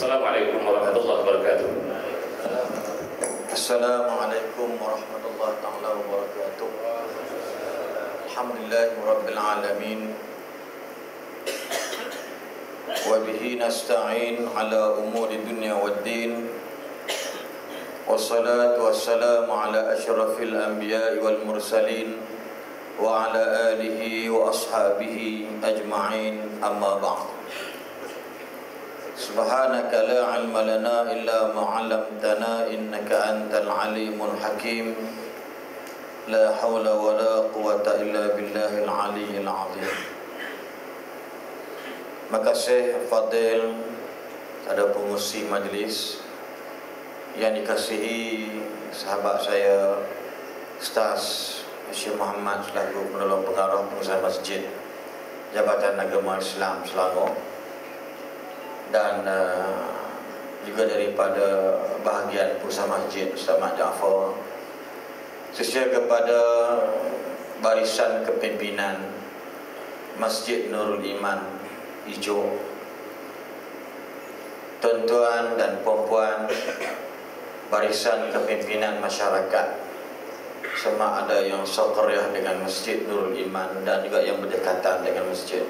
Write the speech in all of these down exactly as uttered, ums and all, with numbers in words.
Assalamualaikum warahmatullahi wabarakatuh. Assalamualaikum warahmatullahi taala wabarakatuh. Alhamdulillahirabbil alamin. Wa bihi nasta'in ala umuri dunya waddin. Wassalatu wassalamu ala asyrafil anbiya'i wal mursalin wa ala alihi wa ashabihi ajma'in, amma ba'd. Subhanaka la ilma lana illa ma 'allamtana innaka antal alimul hakim. La haula wa la quwwata illa billahil aliyyil azim. Makasih Fadil, ada pengurusi majlis yang dikasihi sahabat saya Ustaz Syekh Muhammad selaku penolong pengarah pengurusan masjid Jabatan Agama Islam Selangor, dan uh, juga daripada bahagian pusat masjid Ustaz Mat Jaafar, sesuai kepada barisan kepimpinan Masjid Nurul Iman Ijo, tuan-tuan dan puan-puan barisan kepimpinan masyarakat, sama ada yang saqriyah dengan Masjid Nurul Iman dan juga yang berdekatan dengan masjid,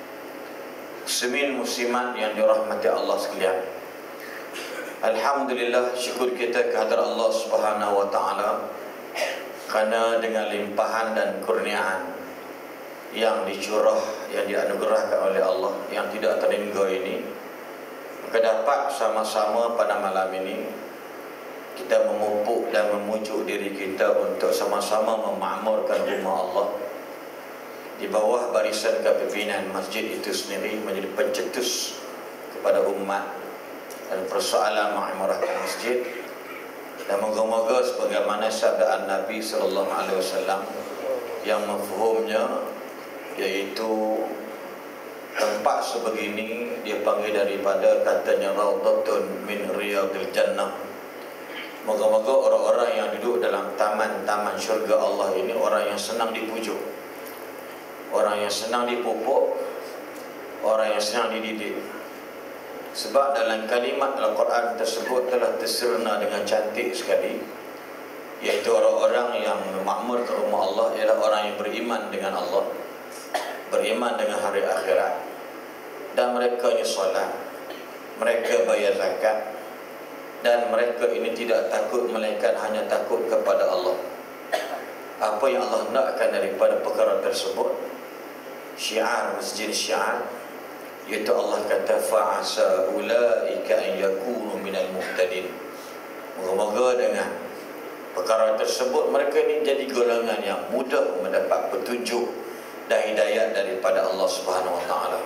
muslimin muslimat yang dirahmati Allah sekalian. Alhamdulillah, syukur kita kehadrat Allah Subhanahu wa taala kerana dengan limpahan dan kurniaan yang dicurah, yang dianugerahkan oleh Allah yang tidak terhingga ini, maka dapat sama-sama pada malam ini kita memupuk dan memujuk diri kita untuk sama-sama memakmurkan rumah Allah di bawah barisan kepimpinan masjid itu sendiri, menjadi pencetus kepada umat dan persoalan mengimarahkan masjid. Dan moga-moga sebagaimana sabda Nabi sallallahu alaihi wasallam yang mafhumnya, yaitu tempat sebegini dia panggil daripada katanya raudhatun min riyadil jannah. Moga-moga orang-orang yang duduk dalam taman-taman syurga Allah ini orang yang senang dipujuk, orang yang senang dipupuk, orang yang senang dididik. Sebab dalam kalimat Al-Quran tersebut telah terserna dengan cantik sekali, iaitu orang-orang yang memakmurkan rumah Allah ialah orang yang beriman dengan Allah, beriman dengan hari akhirat, dan mereka ini solat, mereka bayar zakat, dan mereka ini tidak takut melainkan hanya takut kepada Allah. Apa yang Allah nakkan daripada perkara tersebut, syiar masjid syiar, iaitu Allah kata fa'asa ulaika an yakunu minal muhtadin. Moga-moga dengan perkara tersebut mereka ini jadi golongan yang mudah mendapat petunjuk dan hidayat daripada Allah Subhanahu wa taala.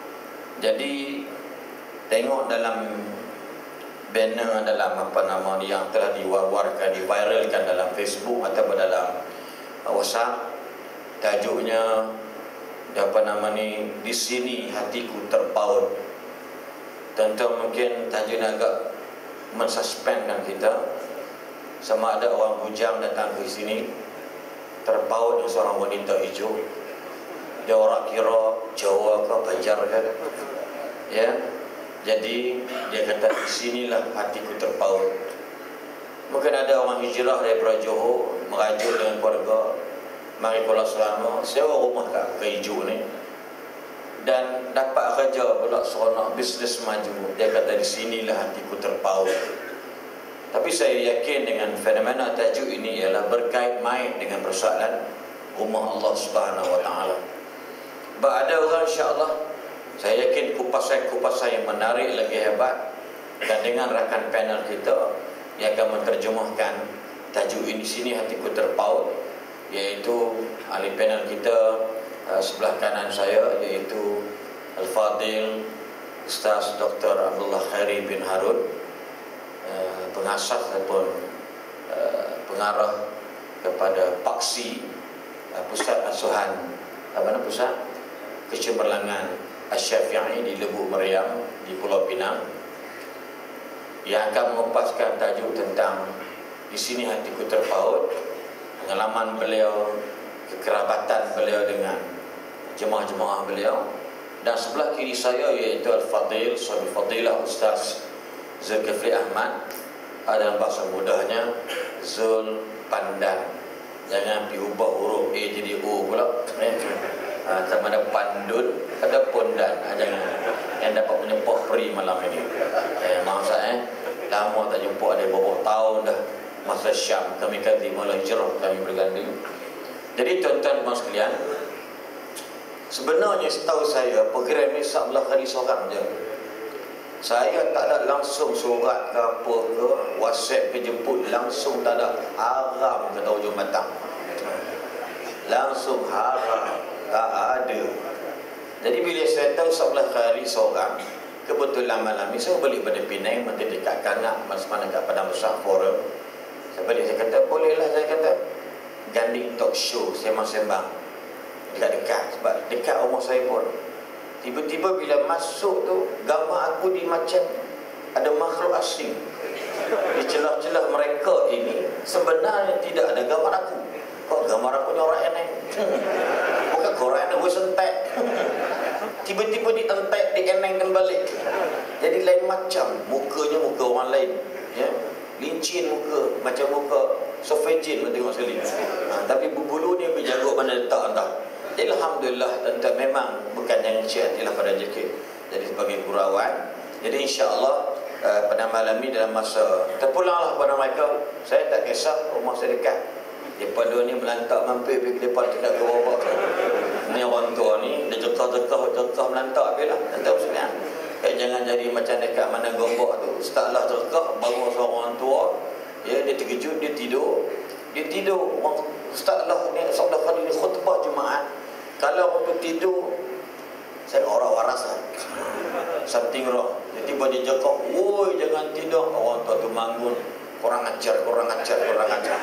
Jadi tengok dalam banner, dalam apa nama yang telah diwawarkan, diviralkan dalam Facebook atau dalam WhatsApp, tajuknya apa nama ni, di sini hatiku terpaut. Tentu mungkin tajuknya agak mensuspendkan kita. Sama ada orang bujang datang ke sini terpaut dengan seorang wanita hijau, dia orang kira Jawa ke Banjar kan, ya. Jadi dia kata di sinilah hatiku terpaut. Mungkin ada orang hijrah daripada Johor merajuk dengan keluarga, mari Kuala Selangor, sewa rumah kat ke hijau ni, dan dapat kerja pula, seronok, bisnes maju. Dia kata di sinilah hatiku terpaut. Tapi saya yakin dengan fenomena tajuk ini ialah berkait main dengan persoalan rumah Allah Subhanahu wa taala. Ada orang insya-Allah, saya yakin kupasan-kupasan yang menarik lagi hebat, dan dengan rakan panel kita yang akan menterjemahkan tajuk ini sini hatiku terpaut, iaitu ahli panel kita uh, sebelah kanan saya, iaitu Al-Fadil Ustaz Doktor Abdullah Khairi bin Harun, uh, pengasas ataupun uh, pengarah kepada Paksi, uh, Pusat Asuhan apa nama pusat kecemerlangan Asy-Syafi'i di Lubuk Meriam di Pulau Pinang, yang akan mengupaskan tajuk tentang di sini hatiku terpaut, pengalaman beliau, kekerabatan beliau dengan jemaah-jemaah beliau. Dan sebelah kiri saya iaitu Al-Fadil, Sahabat Fadilah Ustaz Zulkifli Ahmad, dalam bahasa mudahnya Zul Pandan. Jangan diubah huruf A jadi O pula. Ha, sama ada Pandun, ada Pondan. Ha, jangan. Yang dapat menyepok free malam ini. Eh, maaf saya, eh. lama tak jumpa, ada beberapa tahun dah. Masa Syam, kami kali mula hijrah, kami berganding. Jadi tuan-tuan dan sekalian, sebenarnya setahu saya program ni sebelah kali seorang je. Saya tak ada langsung surat ke apa ke, WhatsApp ke jemput, langsung tak ada. Haram kata hujung batang. Langsung haram, tak ada. Jadi bila saya tahu sebelah kali seorang, kebetulan malam ni saya balik pada Penang, nanti dekat Kanak, mana kat Padang Besar Forum. Saya balik, saya kata, bolehlah saya kata ganding talk show, sembang-sembang dekat-dekat, sebab dekat rumah saya pun. Tiba-tiba bila masuk tu, gambar aku di macam ada makhluk asing. Di celah-celah mereka ini sebenarnya tidak ada gambar aku. Kok gambar aku ni orang eneng? Bukan korang yang gue sentek. Tiba-tiba ditentek, dieneng kembali. Jadi lain macam, mukanya muka orang lain, ya. Lincin muka, macam muka sofejin tengok sekali. Ha, tapi berbulu ni berjaga mana letak entah. Jadi Alhamdulillah, tentu memang bukan yang kecil hatilah pada rezeki. Jadi sebagai gurauan, jadi insya-Allah uh, pada malam ni dalam masa terpulanglah pada mereka. Saya tak kisah rumah saya dekat. Depa dua ni melantak mampir pergi depan tidak ke bawah. Ni orang tua ni dia jekah-jekah jekah melantak apalah. Tak usah. Eh, jangan jadi macam dekat mana gombok tu. Ustazlah terkah bangun seorang tua, ya, dia terkejut, dia tidur. Dia tidur. Ustazlah ni sebelah kali ni khutbah Jumaat. Kalau waktu tidur, saya orang waras lah. Something wrong. Tiba-tiba dia cakap, woi jangan tidur. Orang tua tu bangun. Kurang ajar, kurang ajar, kurang ajar.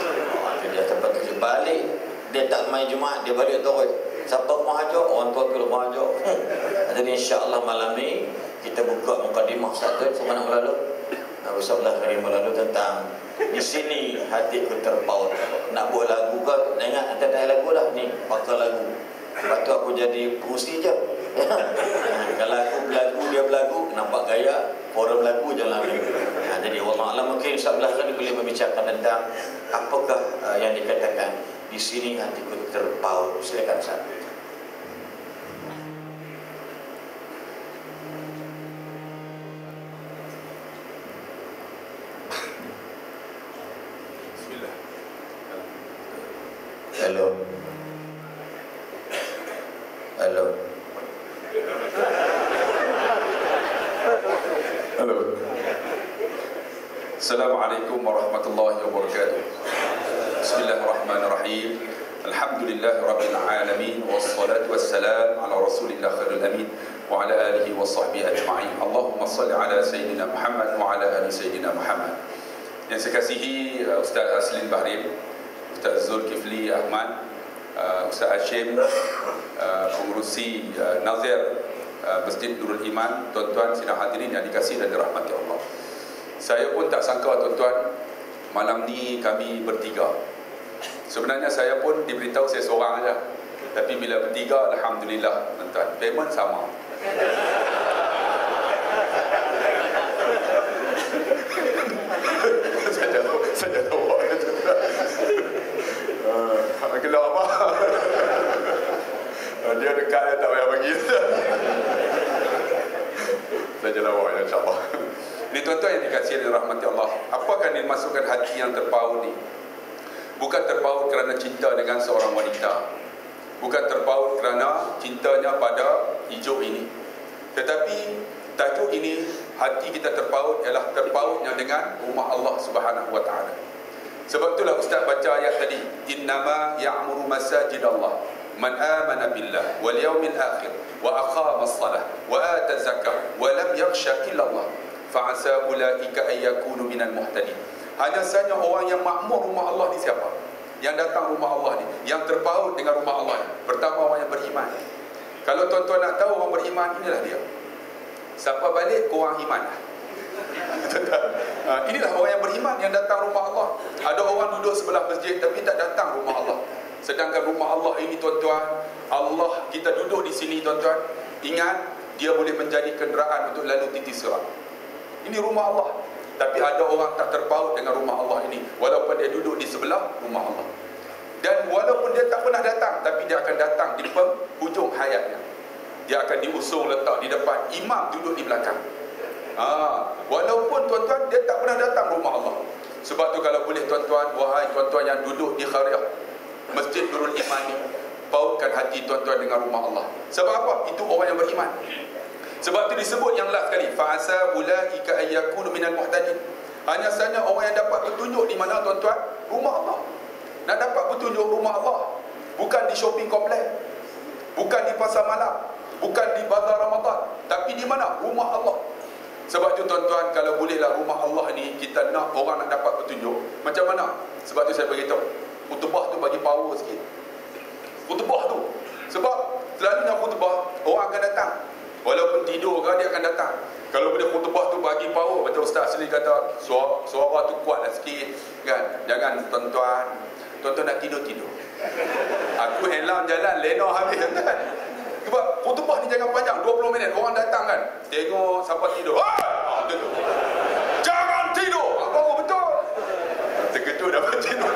Dia tempat tu balik. Dia tak main Jumaat, dia balik terus. Siapa mau hajar? Orang tua tu mau hajar. Jadi insya-Allah malam ni kita buka mukadimah satu semalam lalu. Nabi sallallahu alaihi wasallam tentang di sini hatiku terpaut. Nak buat lagu ke? Ingat ada dah lagu dah ni, pakai lagu. Lepas tu aku jadi pengusi je. Kalau aku berlagu, dia berlagu, nampak gaya, forum lagu jalan lagi. Ha, jadi wallah alam mungkin sebelah kali boleh membicarakan tentang apakah uh, yang dikatakan di sini hatiku terpaut. Silakan Ustaz. Bismillah. Hello. Hello. Halo. Assalamualaikum warahmatullahi wabarakatuh. Bismillahirrahmanirrahim. Alhamdulillah rabbil alamin wassalatu wassalam ala rasulillah khairul amin wa ala alihi wa sahbihi ajma'in. Allahumma salli ala sayyidina Muhammad wa ala ali sayyidina Muhammad. Yang saya kasihi uh, Ustaz Aslin Bahrim, Ustaz Zulkifli Ahmad, uh, Ustaz Hashim, uh, pengurusi uh, Nazir uh, Masjid Nurul Iman, tuan-tuan sidang hadirin yang dikasihi dan dirahmati Allah. Saya pun tak sangka tuan-tuan, malam ni kami bertiga. Sebenarnya saya pun diberitahu saya seorang saja. Tapi bila bertiga, alhamdulillah tuan-tuan, payment sama. Saya tahu, saya tahu. Uh, Gelap apa? Dia dekat, dia tak payah bagi. Saya jalan bawah, insyaAllah. Ini tuan-tuan yang dikasihi oleh rahmati Allah, apakah yang dimasukkan hati yang terpaut ni? Bukan terpaut kerana cinta dengan seorang wanita, bukan terpaut kerana cintanya pada hijau ini, tetapi tajuk ini, hati kita terpaut ialah terpautnya dengan rumah Allah Subhanahu wa taala. Sebab itulah Ustaz baca ayat tadi, innama ya'muru masajidallah man amana billah wal yawmil akhir wa aqama as-salah wa ata zakah wa lam yakhsha illa Allah fa'asa ulaika ay yakunu minal muhtadin. Hanya saja orang yang makmur rumah Allah ni siapa? Yang datang rumah Allah ni, yang terpaut dengan rumah Allah ni. Pertama orang yang beriman. Kalau tuan-tuan nak tahu orang beriman, inilah dia. Siapa balik, korang iman. Ha, inilah orang yang beriman yang datang rumah Allah. Ada orang duduk sebelah masjid tapi tak datang rumah Allah. Sedangkan rumah Allah ini tuan-tuan, Allah, kita duduk di sini tuan-tuan, ingat dia boleh menjadi kenderaan untuk lalu titis sirat. ini rumah Allah. Tapi ada orang tak terpaut dengan rumah Allah ini, walaupun dia duduk di sebelah rumah Allah. Dan walaupun dia tak pernah datang, tapi dia akan datang di penghujung hayatnya. Dia akan diusung letak di depan, imam duduk di belakang. Ha, walaupun tuan-tuan dia tak pernah datang rumah Allah. Sebab tu kalau boleh tuan-tuan, wahai tuan-tuan yang duduk di Khariah, Masjid Nurul Iman ni, pautkan hati tuan-tuan dengan rumah Allah. Sebab apa? Itu orang yang beriman. Sebab tu disebut yang last kali, fa'asa ulaika ayyakunu minal muhtadin. Hanya saja orang yang dapat petunjuk di mana tuan-tuan? Rumah Allah. Nak dapat petunjuk rumah Allah, bukan di shopping kompleks, bukan di pasar malam, bukan di bazar Ramadan, tapi di mana? Rumah Allah. Sebab tu tuan-tuan, kalau bolehlah rumah Allah ni kita nak orang nak dapat petunjuk. Macam mana? Sebab tu saya beritahu, khutbah tu bagi power sikit. Khutbah tu, sebab selalunya khutbah orang akan datang, walaupun tidur ke dia akan datang. Kalau boleh khutbah tu bagi power, macam Ustaz sendiri kata, suara, suara tu kuatlah sikit kan. Jangan tuan-tuan Tuan-tuan nak tidur-tidur, aku elang jalan lena habis kan. Sebab khutbah ni jangan panjang, dua puluh minit. Orang datang kan, tengok siapa tidur, ah, tidur. Jangan tidur. Baru betul. Terkejut dapat tidur.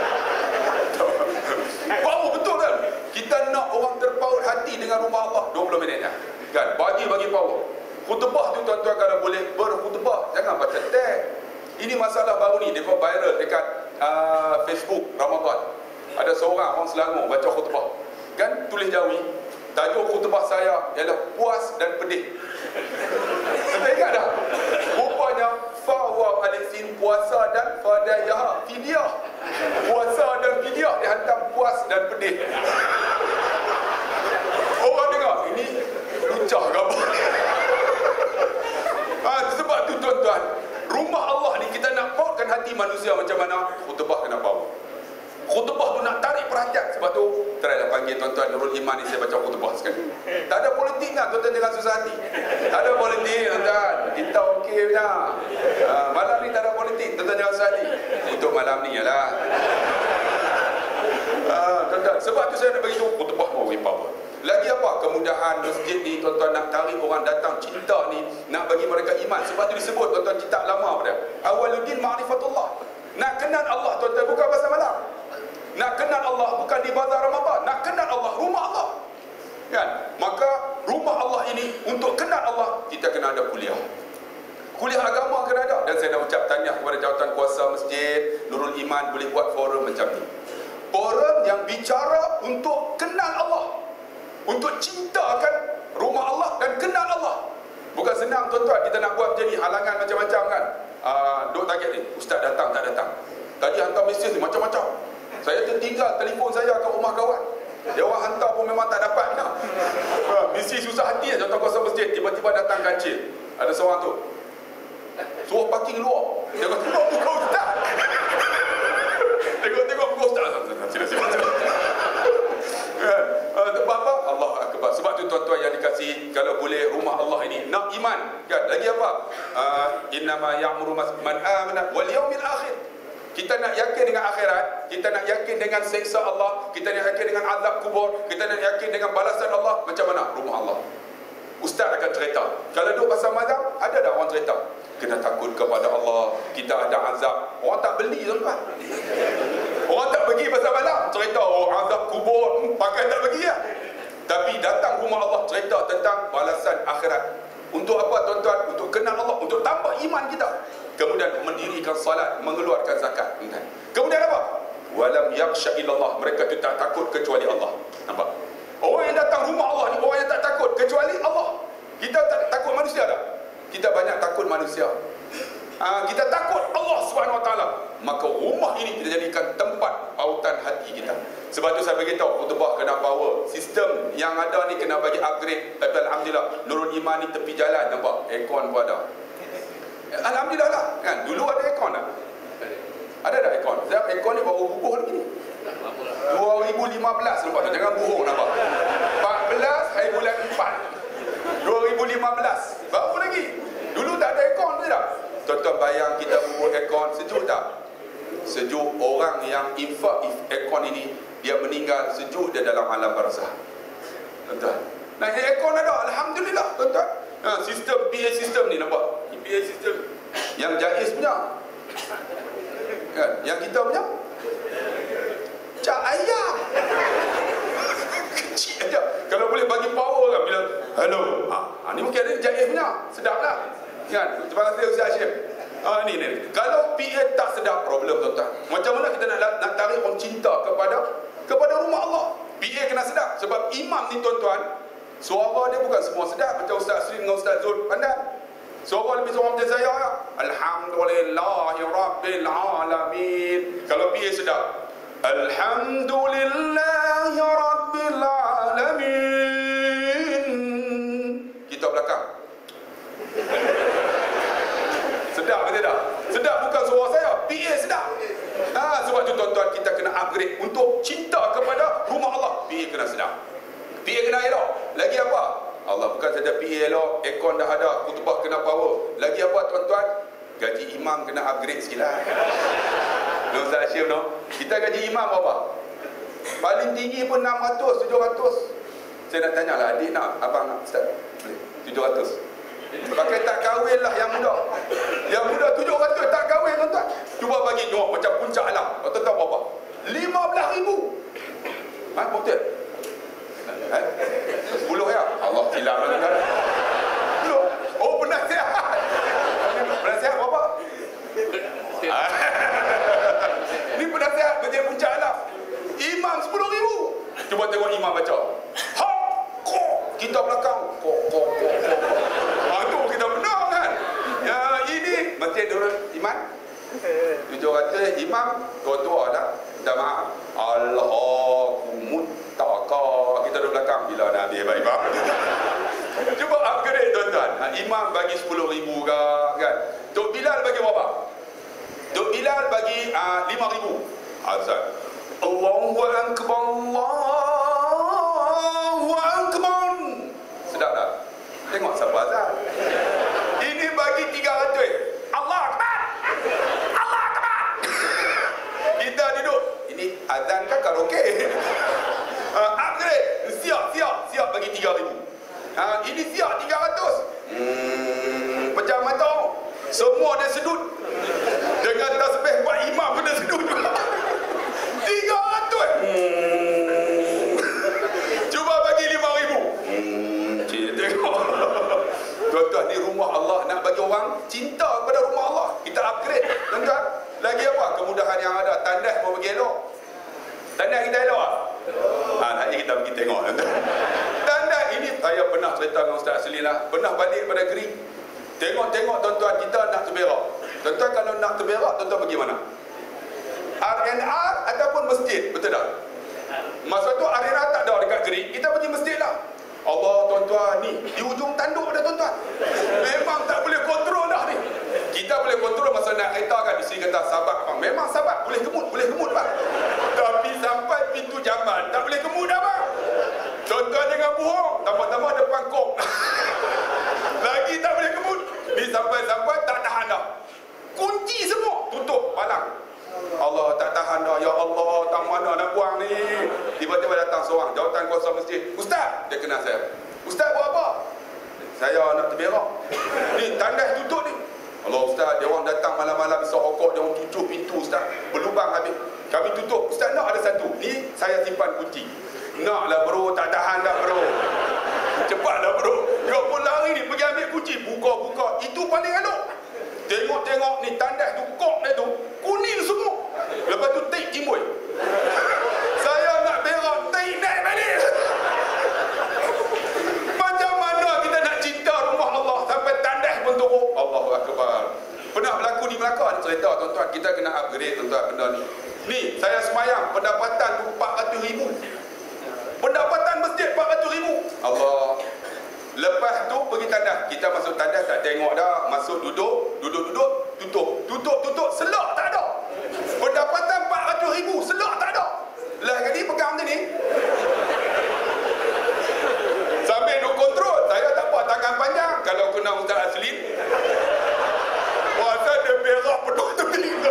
Baru betul kan. Kita nak orang terpaut hati dengan rumah Allah, dua puluh minit kan. Bagi-bagi power. Khutbah tu tuan-tuan kalau boleh berkhutbah, jangan baca teks. Ini masalah baru ni, dia viral dekat uh, Facebook Ramadan. Ada seorang orang Selangor baca khutbah kan, tulis Jawi. Tajuk khutbah saya ialah puas dan pedih. Anda ingat tak? Rupanya fawa alifin, puasa dan fadayah, fidyah. Puasa dan fidyah dihantam puas dan pedih. Orang dengar, ini lucah gambar. Ha, sebab tu tuan-tuan, rumah Allah ni kita nak pautkan hati manusia macam mana? Khutbah kena bawa. Khutbah tu nak tarik perhatian. Sebab tu try dah panggil tuan-tuan Nurul Iman ni, saya baca khutbah sekali. Tak ada politik kan tuan-tuan, jangan susah hati. Tak ada politik tuan-tuan, kita okey punya. Ha, malam ni tak ada politik, tuan-tuan jangan susah hati. Untuk malam ni ialah ha, tuan-tuan, sebab tu saya nak bagi tu khutbah mau power. Lagi apa? Kemudahan masjid ni tuan-tuan, nak tarik orang datang cinta ni, nak bagi mereka iman. Sebab tu disebut tuan-tuan kitab lama pada Awaluddin Ma'rifatullah. Nak kenal Allah tuan-tuan bukan pasal malam. Nak kenal Allah bukan di bazar Ramadan. Nak kenal Allah, rumah Allah kan. Maka rumah Allah ini, untuk kenal Allah kita kena ada kuliah. Kuliah agama kena ada. Dan saya nak ucap tahniah kepada jawatan kuasa masjid Nurul Iman boleh buat forum macam ni. Forum yang bicara untuk kenal Allah, untuk cintakan rumah Allah dan kenal Allah. Bukan senang tuan-tuan, kita nak buat macam ni, halangan macam-macam kan. Uh, duk target ni, ustaz datang tak datang. Tadi hantar mesej ni macam-macam. Saya tertinggal telefon saya ke rumah kawan, dia orang hantar pun memang tak dapat nah. Ha, mesti susah hati jawatan kuasa masjid. Tiba-tiba datang kancil, ada seorang tu suruh parking luar. Dia kata, tengok muka ustaz. Tengok-tengok muka ustaz. Sila-sila. Sebab apa? Allah Akbar. Sebab tu tuan-tuan yang dikasihi, kalau boleh rumah Allah ini nak iman kan. Lagi apa? Uh, innama ya'muru man amana wal yaumil akhir. Kita nak yakin dengan akhirat, kita nak yakin dengan seksa Allah, kita nak yakin dengan azab kubur, kita nak yakin dengan balasan Allah. Macam mana? Rumah Allah. Ustaz akan cerita. Kalau duduk pasal mazhab, ada tak orang cerita? Kena takut kepada Allah, kita ada azab. Orang tak beli tuan-tuan. Orang tak pergi pasal malam, cerita oh azab kubur, pakai tak pergi ya. Tapi datang rumah Allah, cerita tentang balasan akhirat. Untuk apa tuan-tuan? Untuk kenal Allah, untuk tambah iman kita. Kemudian mendirikan salat, mengeluarkan zakat. Kemudian apa? Walam yakhsha illallah. Mereka tu tak takut kecuali Allah. Nampak? Orang yang datang rumah Allah ni, orang yang tak takut kecuali Allah. Kita tak takut manusia tak? Kita banyak takut manusia. Ha, kita takut Allah Subhanahu Wa Taala. Maka rumah ini kita jadikan tempat pautan hati kita. Sebab tu saya beritahu, khutbah kena power. Sistem yang ada ni kena bagi upgrade. Tapi alhamdulillah, Nurul Iman ni tepi jalan, nampak? Aircon pun ada. Alhamdulillah lah kan. Dulu ada aircon tak? Ada tak aircon? Sebab aircon ni baru bubuh lagi ni dua ribu lima belas. Nampak tu? Jangan bohong nampak. empat belas hari bulan empat dua ribu lima belas. Baru lagi. Dulu tak ada aircon tu tak? Tuan-tuan bayang kita bubuh aircon, sejuk tak? Sejuk. Orang yang infak aircon ini, dia meninggal sejuk dia dalam alam barzah. Tuan-tuan, nah aircon ada. Alhamdulillah tuan-tuan. Ha, sistem P A sistem ni nampak. P A system. Yang Jaiz punya. Kan? Yang kita punya cak ayam. Kecil aja. Kalau boleh bagi power kan bila hello. Ha, ha ni mungkin ada Jaiz punya. Sedaplah. Kan? Terima kasih Ustaz Hashim. Ha ni ni. Kalau P A tak sedap problem tuan-tuan. Macam mana kita nak nak tarik orang cinta kepada kepada rumah Allah? P A kena sedap sebab imam ni tuan-tuan, suara dia bukan semua sedap macam Ustaz Sri dengan Ustaz Zul pandai. Suara lebih suara macam saya ya. Alhamdulillahirabbil alamin. Kalau P A sedap, Alhamdulillahirabbil alamin. Kita belakang. Sedap ke tidak? Sedap bukan suara saya, P A sedap. Ha, sebab tu tuan-tuan kita kena upgrade untuk cinta kepada rumah Allah. P A kena sedap. P A kena elok. Lagi apa? Allah bukan saja P A elok, aircon dah ada, khutbah kena power. Lagi apa tuan-tuan? Gaji imam kena upgrade sikit lah. No, Ustaz Hashim no? Kita gaji imam berapa? Paling tinggi pun enam ratus, tujuh ratus. Saya nak tanya lah, adik nak, abang nak, Ustaz? Boleh? tujuh ratus. Pakai tak kahwin lah yang muda. Yang muda tujuh ratus tak kahwin tuan-tuan. Cuba bagi tengok macam puncak alam. Tuan-tuan berapa? lima belas ribu. Ha, betul? Ha? sepuluh ya? Allah silap lah tuan. sepuluh. Oh, penasihat. Penasihat berapa? Ni penasihat kerja puncak alam. Imam sepuluh ribu. Cuba tengok imam baca. Ha! Kok! Kita belakang. Kok, kok, kok, kok. Ha, tu kita menang kan? Ya, ini masjid Nurul Iman. tujuh ratus imam tua-tua dah. Dah maaf. Allahummut taqa. Kita duduk belakang bila nak habis baik-baik. Cuba upgrade tuan-tuan. Ha, imam bagi sepuluh ribu ke kan? Tok Bilal bagi berapa? Tok Bilal bagi uh, lima ribu. Azan. Allahu akbar. Allahu akbar. Sedap tak? Tengok siapa azan. Ini bagi tiga ratus. Allah akbar. Allah akbar. Kita duduk. Ini azan kan karaoke. Uh, upgrade. Siap, siap, siap bagi tiga ribu. Uh, ini siap tiga ratus. Hmm, pejam mata. Semua dia sedut. Dengan tasbih Pak Imam pun dia sedut. tiga ratus. Hmm. Cuba bagi lima ribu. Hmm, tengok. Tuan-tuan, di rumah Allah nak bagi orang cinta kepada rumah Allah. Kita upgrade. Tuan-tuan, lagi apa kemudahan yang ada? Tandas pun bagi elok. Tandas kita elok tak? Ha, nanti kita pergi tengok. Tandas ini saya pernah cerita dengan Ustaz Selina. Pernah balik pada Geri. Tengok-tengok tuan-tuan, kita nak terberak. Tuan-tuan kalau nak terberak, tuan-tuan pergi mana? R and R ataupun masjid, betul tak? Masa tu R and R tak ada dekat Geri, kita pergi masjid lah. Allah tuan-tuan, ni di ujung tanduk dah tuan-tuan. Memang tak boleh kontrol dah ni. Kita boleh kontrol masa nak kereta kan, isteri kata sabar bang. Memang sabar, boleh kemut, boleh kemut bang. Tapi sampai pintu Jamal tak boleh kemut dah bang. Tuan-tuan jangan bohong, tambah-tambah depan kok. Lagi tak boleh kemut. Ni sampai-sampai tak tahan dah. Kunci semua, tutup palang. Allah tak tahan dah. Ya Allah, tak mana nak buang ni. Tiba-tiba datang seorang jawatan kuasa masjid. Ustaz, dia kenal saya. Ustaz buat apa? Saya nak terberak. Ni tandas tutup ni. Allah Ustaz, dia orang datang malam-malam isap rokok, dia orang tutup pintu Ustaz. Berlubang habis. Kami tutup. Ustaz nak ada satu. Ni saya simpan kunci. Naklah bro, tak tahan dah bro. Cepatlah bro. Dia pun lari ni pergi ambil kunci. Buka-buka. Itu paling elok. Tengok-tengok ni tandas tu, kok dia tu kuning semua. Lepas tu tape timbul. Saya nak berak, tape naik balik. Macam mana kita nak cinta rumah Allah sampai tandas pun turun? Allahu Akbar. Pernah berlaku di Melaka ni cerita tuan-tuan. Kita kena upgrade tuan-tuan benda ni. Ni saya semayang pendapatan empat ratus ribu. Pendapatan masjid empat ratus ribu. Allah. Lepas tu pergi tandas. Kita masuk tandas tak tengok dah. Masuk duduk, duduk-duduk, tutup. Tutup-tutup, selak tak ada. Pendapatan empat ratus ribu, selak tak ada. Lah kali pegang macam ni. Sambil duk kontrol. Saya tak apa tangan panjang. Kalau kena Ustaz Aslin, puasa dia berak penuh tu.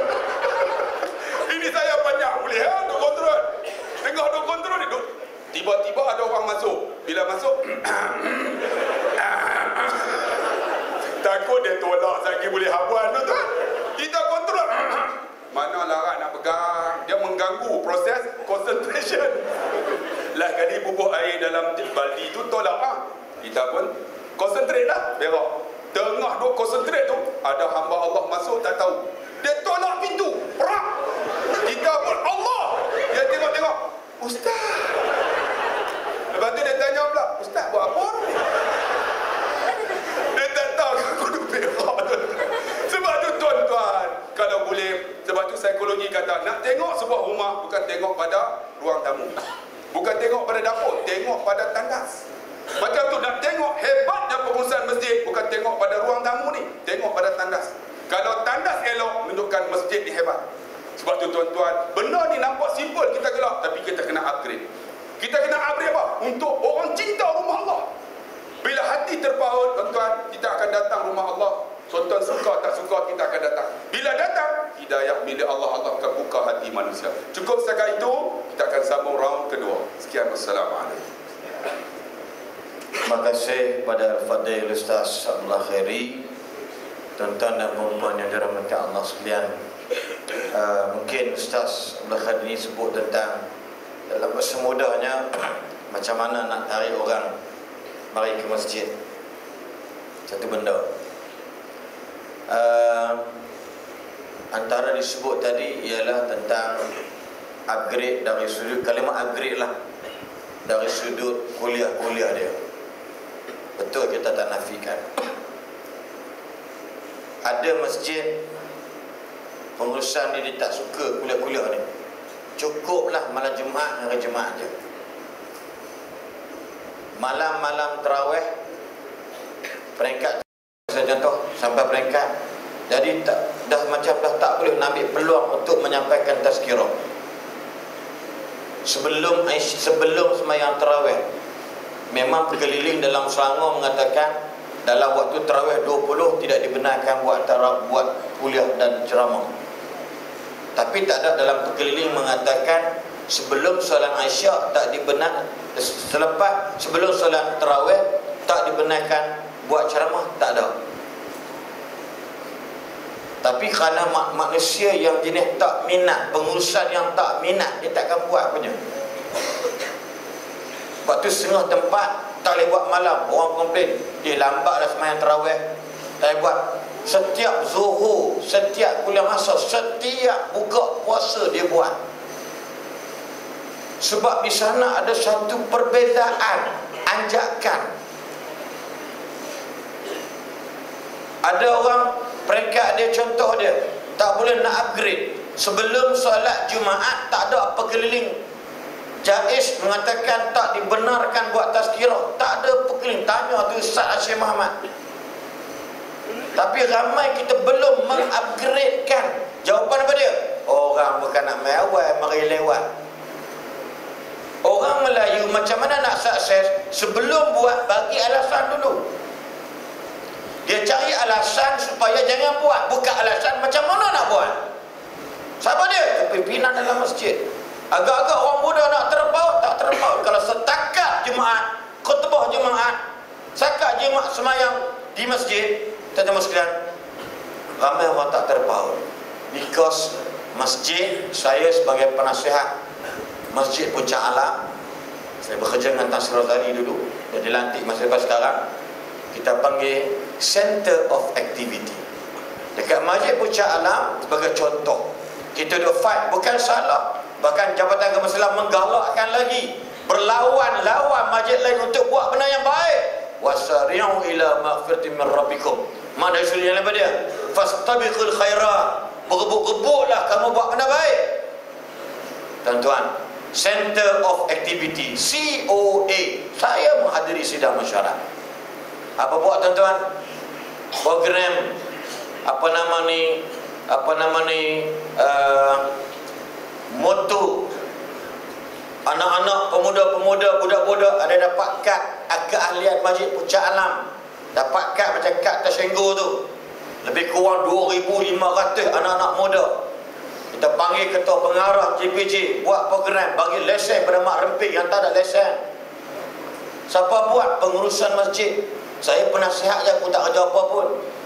Ini saya panjang. Boleh ya? Duk kontrol. Tengok duk kontrol ni. Duk. Tiba-tiba ada orang masuk. Bila masuk, Takut dia tolak lagi boleh habuan tu tuan. Kita kontrol. Mana larat nak pegang, dia mengganggu proses concentration. Lah kali bubuk air dalam baldi tu tolak ah. Kita pun concentrate lah, berak. Tengah duk concentrate tu, ada hamba Allah masuk tak tahu. Dia tolak pintu. Perak. Kita pun Allah. Dia tengok-tengok. Ustaz. Lepas tu dia tanya pula, Ustaz buat apa? Dia tak tahu aku duk berak. Sebab tu tuan-tuan, kalau boleh, sebab tu psikologi kata nak tengok sebuah rumah bukan tengok pada ruang tamu, bukan tengok pada dapur, tengok pada tandas. Macam tu nak tengok hebatnya pengurusan masjid, bukan tengok pada ruang tamu ni, tengok pada tandas. Kalau tandas elok, menunjukkan masjid ni hebat. Sebab tu tuan-tuan, benda ni nampak simple kita gelak, tapi kita kena upgrade. Kita kena upgrade apa? Untuk orang cinta rumah Allah. Bila hati terpaut, tuan-tuan, kita akan datang rumah Allah. Tuan-tuan suka tak suka, kita akan datang. Bila datang, hidayah milik Allah, Allah akan buka hati manusia. Cukup setakat itu, kita akan sambung round kedua. Sekian, wassalamualaikum. Terima kasih kepada Al-Fadhil Ustaz Abdullah Khairi. Tuan-tuan dan puan-puan yang dirahmati Allah sekalian, uh, mungkin Ustaz Abdullah Khairi ini sebut tentang dalam bahasa mudahnya macam mana nak tarik orang mari ke masjid. Satu benda uh, antara disebut tadi ialah tentang upgrade dari sudut, kalimah upgrade lah, dari sudut kuliah-kuliah dia. Betul, kita tak nafikan. Ada masjid pengurusan dia, dia tak suka kuliah-kuliah ni. Cukuplah malam Jumaat, hari Jumaat je. Malam-malam tarawih peringkat, saya contoh sampai peringkat, jadi tak, dah macam dah tak boleh nak ambil peluang untuk menyampaikan tazkirah. Sebelum sebelum sembahyang tarawih, memang keliling dalam Selangor mengatakan dalam waktu tarawih dua puluh tidak dibenarkan buat tarawih, buat kuliah dan ceramah. Tapi tak ada dalam keliling mengatakan sebelum solat Isyak tak dibenar, selepas sebelum solat tarawih tak dibenarkan buat ceramah, tak ada. Tapi kerana mak manusia yang jenis tak minat, pengurusan yang tak minat, dia takkan buat punya. Waktu setengah tempat tak boleh buat malam, orang komplain, dia lambat dah sembahyang tarawih, tak boleh buat. Setiap zuhur, setiap kuliah asar, setiap buka puasa dia buat. Sebab di sana ada satu perbezaan anjakan. Ada orang peringkat dia, contoh dia tak boleh nak upgrade. Sebelum solat Jumaat tak ada apa keliling. Jais mengatakan tak dibenarkan buat tazkirah, tak ada pekeliling. Tanya tu Ustaz Syekh Muhammad. Tapi ramai kita belum mengupgradekan. Jawapan apa dia? Orang bukan nak main awal, mari lewat. Orang Melayu macam mana nak sukses? Sebelum buat, bagi alasan dulu. Dia cari alasan supaya jangan buat. Bukan alasan macam mana nak buat. Siapa dia? Kepimpinan dalam masjid. Agak-agak orang muda nak terpaut, tak terpaut. Kalau setakat Jumaat, khutbah Jumaat, setakat Jumaat semayang di masjid, tuan-tuan sekalian, ramai orang tak terpaut. Because masjid, saya sebagai penasihat Masjid Puncak Alam, saya bekerja dengan Tan Sri Razali dulu, dia dilantik masa lepas sekarang, kita panggil Center of Activity. Dekat Masjid Puncak Alam, sebagai contoh, kita duk fight, bukan salah. Bahkan Jabatan Agama Islam menggalakkan lagi, berlawan-lawan masjid lain untuk buat benda yang baik. Wasari'u ila maghfiratin min rabbikum. Mana isunya apa dia? Fastabiqul khairat. Berebut-rebutlah kamu buat benda baik. Tuan-tuan, Center of Activity, C O A. Saya menghadiri sidang mesyuarat. Apa buat tuan-tuan? Program apa nama ni? Apa nama ni? Uh, moto anak-anak, pemuda-pemuda, budak-budak ada dapat kad keahlian Masjid Puncak Alam. Dapat kad macam kad Tersenggur tu. Lebih kurang dua ribu lima ratus anak-anak muda. Kita panggil ketua pengarah J P J, buat program, bagi lesen pada mak rempik yang tak ada lesen. Siapa buat pengurusan masjid? Saya penasihat je, aku tak kerja apa pun.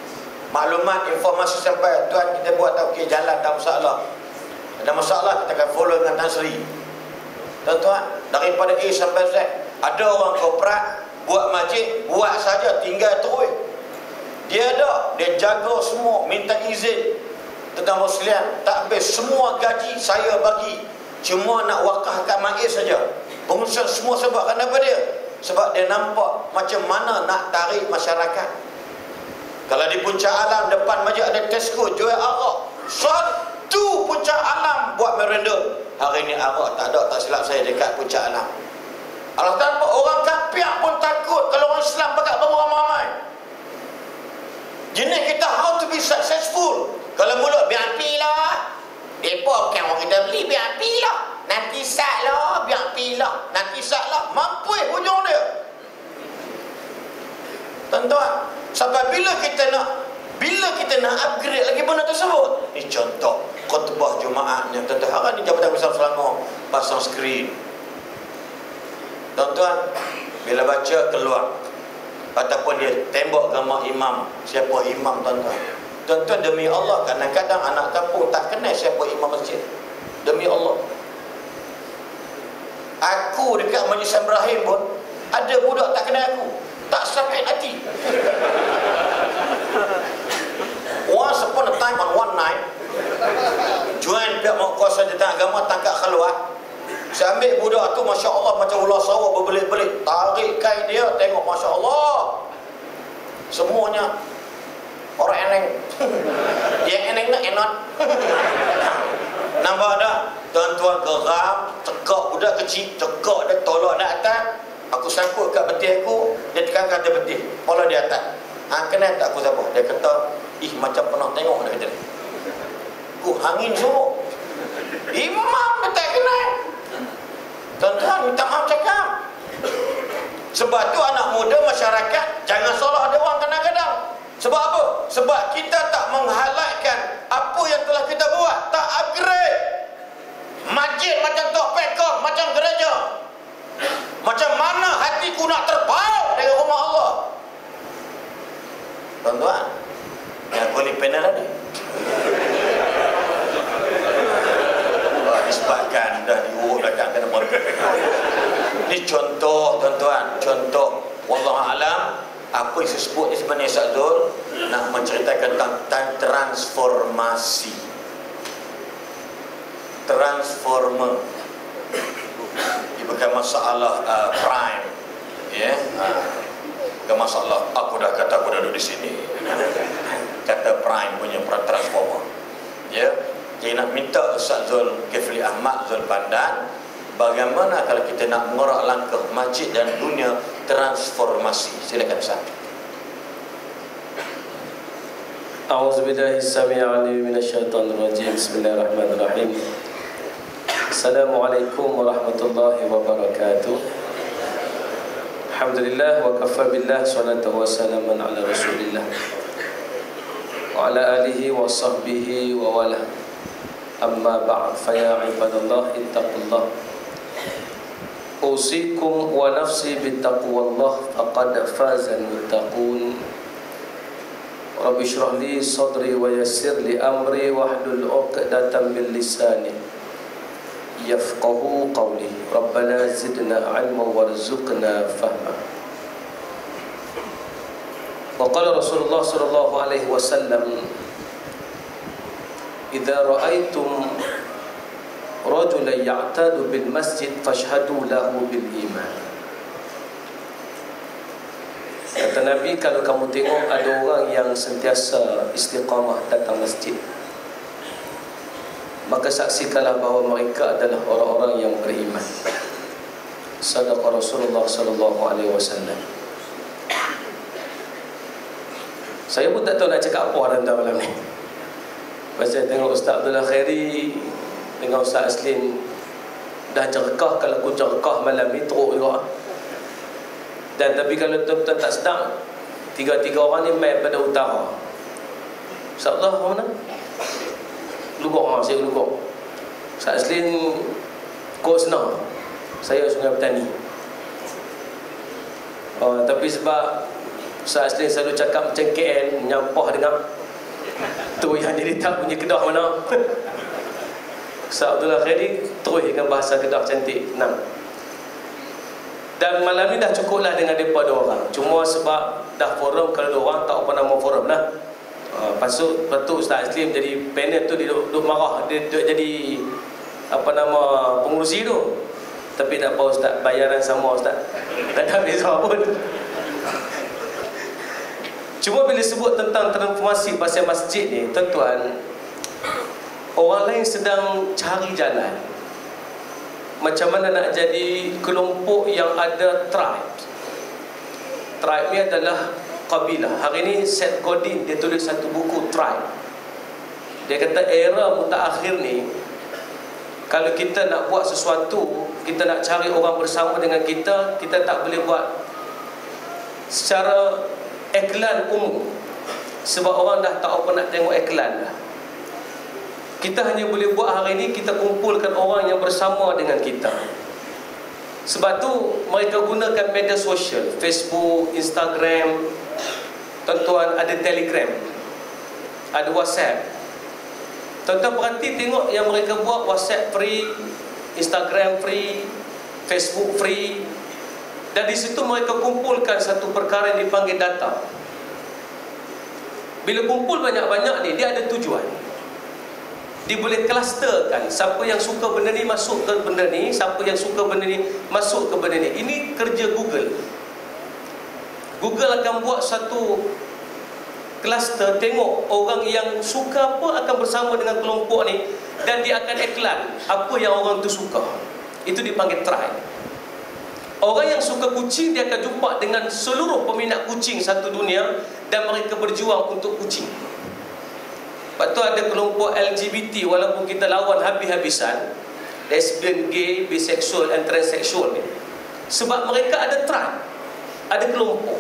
maklumat, informasi sampai tuan kita buat tak okey, jalan tak masalah. Ada masalah kita akan follow dengan Tan Sri. Tuan-tuan, daripada A sampai Z, ada orang korporat buat masjid, buat saja, tinggal terus. Dia ada, dia jaga semua, minta izin tentang Muslim, tak habis, semua gaji saya bagi, cuma nak wakafkan masjid saja. Pengurusan semua sebab kenapa dia? Sebab dia nampak macam mana nak tarik masyarakat. Kalau di Puncak Alam depan masjid ada Tesco jual arak, satu Puncak Alam buat merenda. Hari ni arak tak ada, tak silap saya, dekat Puncak Alam. Allah tanpa orang kafir pun takut kalau orang Islam pakat beramai-ramai. Jenis kita how to be successful. Kalau mulut biar pilah, depa bukan orang kita beli, biar pilah. Nanti sat lah, biar pilah. Nanti sat lah, mampu hujung dia. Tuan-tuan, sampai bila kita nak bila kita nak upgrade lagi benda tersebut? Ini contoh khutbah Jumaatnya. Tuan-tuan, hari ni Jabatan Besar Selangor pasang skrin. Tuan-tuan, bila baca keluar ataupun dia tembak gambar imam, siapa imam tuan-tuan. Tuan-tuan, demi Allah, kadang-kadang anak kampung tak kenal siapa imam masjid. Demi Allah. Aku dekat Majlis Ibrahim pun ada budak tak kenal aku, tak sakit hati. Once upon a time on one night, join pihak kuasa tentang agama tangkap keluar. Saya ambil budak tu, Masya Allah, macam ular sawah berbelit-belit. Tarik kain dia, tengok, Masya Allah, semuanya orang eneng. Yang eneng nak enot. Nampak tak? Tuan-tuan geram, cekak budak kecil, cekak dia, tolak dia atas. Aku sangkut kat betih aku, dia tekan kat betih, kepala dia atas. Ha, kenal tak aku siapa? Dia kata, ih macam pernah tengok, dia kata. Aku angin semua. Imam dia tak kenal. Tuan-tuan, minta maaf cakap. Sebab tu anak muda masyarakat jangan salah ada orang kadang-kadang. Sebab apa? Sebab kita tak menghalatkan apa yang telah kita buat, tak upgrade. Masjid macam tok pekong, macam gereja. Macam mana hatiku nak terpaut dengan rumah Allah? Tuan-tuan, yang kulit panel ada. Wah, disebabkan dah diurut dah kan kena mereka. Ini contoh tuan-tuan, contoh. Wallahualam, apa yang saya sebut ni sebenarnya Syazul nak menceritakan tentang transformasi. Transformer. Ia bukan masalah uh, prime, ya. Yeah? Uh, bukan masalah aku dah kata aku dah duduk di sini. Kata prime punya transformer. Ya. Yeah? Jadi nak minta Ustaz Zul Kifli Ahmad Zul Pandan, bagaimana kalau kita nak mengerak langkah masjid dan dunia transformasi. Silakan Ustaz. A'udzubillahi as-sami'il 'alim minasyaitonir rajim. Bismillahirrahmanirrahim. Assalamualaikum warahmatullahi wabarakatuh. Alhamdulillah wa kafa billah, salatu wa salaman ala Rasulillah wa ala alihi wa sahbihi wa wala. Amma ba'd, fa ya ibadallah ittaqullah. Usikum wa nafsi bittaqwallah faqad faza al-muttaqun. Rabbi shrah li sadri wa yassir li amri wahlul 'uqdatam min lisani yafqahu qawli. Rabbana zidna 'ilman warzuqna fahma. Wa qala Rasulullah sallallahu alaihi wasallam, idza ra'aitum rajulan ya'tadu bil masjid fashhadu lahu bil iman. Kata Nabi, kalau kamu tengok ada orang yang sentiasa istiqamah datang masjid, maka saksikanlah bahawa mereka adalah orang-orang yang beriman. Sadaqa Rasulullah sallallahu alaihi wasallam. Saya pun tak tahu nak cakap apa dalam malam ni. Pasal tengok Ustaz Abdullah Khairi dengan Ustaz Aslin dah jerkah. Kalau aku jerkah malam ni teruk juga. Dan tapi kalau tuan-tuan tak sedang, tiga-tiga orang ni main pada utara. Ustaz Abdullah mana? Lugok, ha, saya lugok. Ustaz Aslin Kok Senang, saya Sungai Petani. Oh, tapi sebab Ustaz Asli selalu cakap macam K L, menyampah dengan tu yang jadi tak punya Kedah mana. Ustaz Abdullah Khairi terus dengan bahasa Kedah cantik, enam. Dan malam ni dah cukup lah dengan mereka dua orang. Cuma sebab dah forum, kalau dua orang tak apa nama forum lah. Uh, Pasal tu Ustaz Asli jadi panel tu dia duduk, duduk marah, dia duduk jadi apa nama pengurusi tu. Tapi tak apa Ustaz, bayaran sama Ustaz, tak ada beza pun. Cuma bila sebut tentang transformasi pasal masjid ni, tuan-tuan, orang lain sedang cari jalan macam mana nak jadi kelompok yang ada tribe. Tribe ni adalah kabilah. Hari ni Seth Godin dia tulis satu buku Tribe. Dia kata era mutaakhir ni, kalau kita nak buat sesuatu, kita nak cari orang bersama dengan kita, kita tak boleh buat secara iklan umum, sebab orang dah tak apa nak tengok iklan dah. Kita hanya boleh buat hari ni, kita kumpulkan orang yang bersama dengan kita. Sebab tu mereka gunakan media sosial, Facebook, Instagram, tuan-tuan, ada Telegram, ada WhatsApp. Tuan-tuan perhati tengok yang mereka buat, WhatsApp free, Instagram free, Facebook free. Dan di situ mereka kumpulkan satu perkara yang dipanggil data. Bila kumpul banyak-banyak ni, dia ada tujuan. Dia boleh clusterkan, siapa yang suka benda ni masuk ke benda ni, siapa yang suka benda ni masuk ke benda ni. Ini kerja Google. Google akan buat satu cluster, tengok orang yang suka apa akan bersama dengan kelompok ni, dan dia akan iklan apa yang orang tu suka. Itu dipanggil tribe. Orang yang suka kucing, dia akan jumpa dengan seluruh peminat kucing satu dunia, dan mereka berjuang untuk kucing. Lepas tu ada kelompok L G B T, walaupun kita lawan habis-habisan, lesbian, gay, bisexual and transsexual ni, sebab mereka ada tribe, ada kelompok.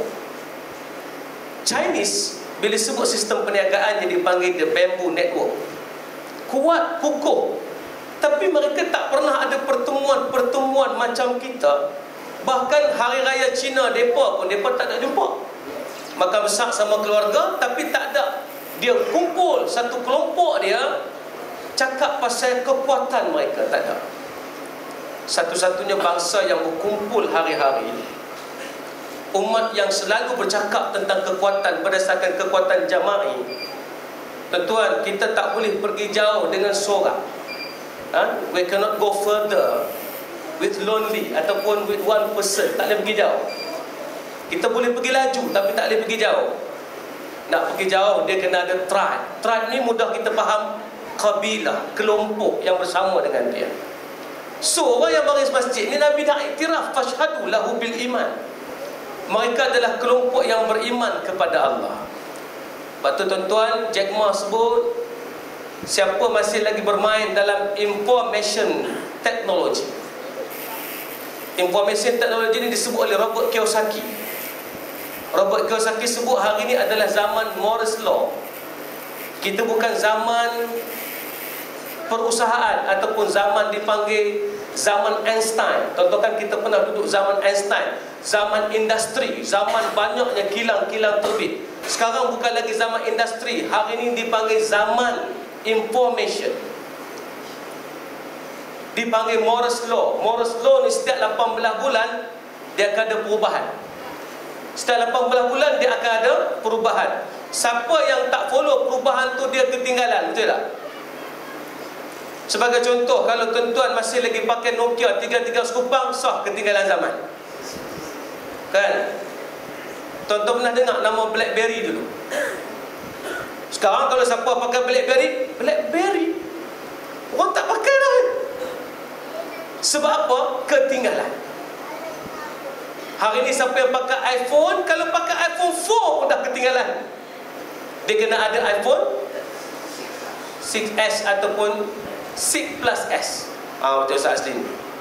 Chinese bila sebut sistem perniagaan yang dipanggil the bamboo network, kuat, kukuh. Tapi mereka tak pernah ada pertemuan-pertemuan macam kita. Bahkan hari raya Cina mereka pun, mereka tak nak jumpa. Makan besar sama keluarga, tapi tak ada. Dia kumpul satu kelompok dia, cakap pasal kekuatan mereka, tak ada. Satu-satunya bangsa yang berkumpul hari-hari, umat yang selalu bercakap tentang kekuatan berdasarkan kekuatan jama'i. Tuan-tuan, kita tak boleh pergi jauh dengan seorang. ha? We cannot go further with lonely ataupun with one person. Tak boleh pergi jauh. Kita boleh pergi laju, tapi tak boleh pergi jauh. Nak pergi jauh, dia kena ada tribe. Tribe ni mudah kita faham, kabilah, kelompok yang bersama dengan dia. So orang yang baris masjid ni, Nabi dah iktiraf, fashhadu lahu bil iman. Mereka adalah kelompok yang beriman kepada Allah. Lepas tu tuan-tuan, Jack Ma sebut, siapa masih lagi bermain dalam information technology. Information technology ni disebut oleh Robert Kiyosaki. Robert Kiyosaki sebut hari ini adalah zaman Moore's Law. Kita bukan zaman perusahaan ataupun zaman dipanggil zaman Einstein. Contohkan kita pernah duduk zaman Einstein, zaman industri, zaman banyaknya kilang-kilang terbit. Sekarang bukan lagi zaman industri, hari ini dipanggil zaman information. Dipanggil Moore's Law. Moore's Law ni setiap lapan belas bulan dia akan ada perubahan. Setiap lapan belas bulan dia akan ada perubahan. Siapa yang tak follow perubahan tu, dia ketinggalan, betul tak? Sebagai contoh, kalau tuan-tuan masih lagi pakai Nokia tiga tiga sekupang, sah ketinggalan zaman. Kan? Tuan-tuan pernah dengar nama BlackBerry dulu? Sekarang kalau siapa pakai BlackBerry, BlackBerry orang tak pakai dah. Sebab apa? Ketinggalan. Hari ni siapa yang pakai iPhone, kalau pakai iPhone four pun dah ketinggalan. Dia kena ada iPhone six S ataupun six plus S. Ah, macam Ustaz Asli.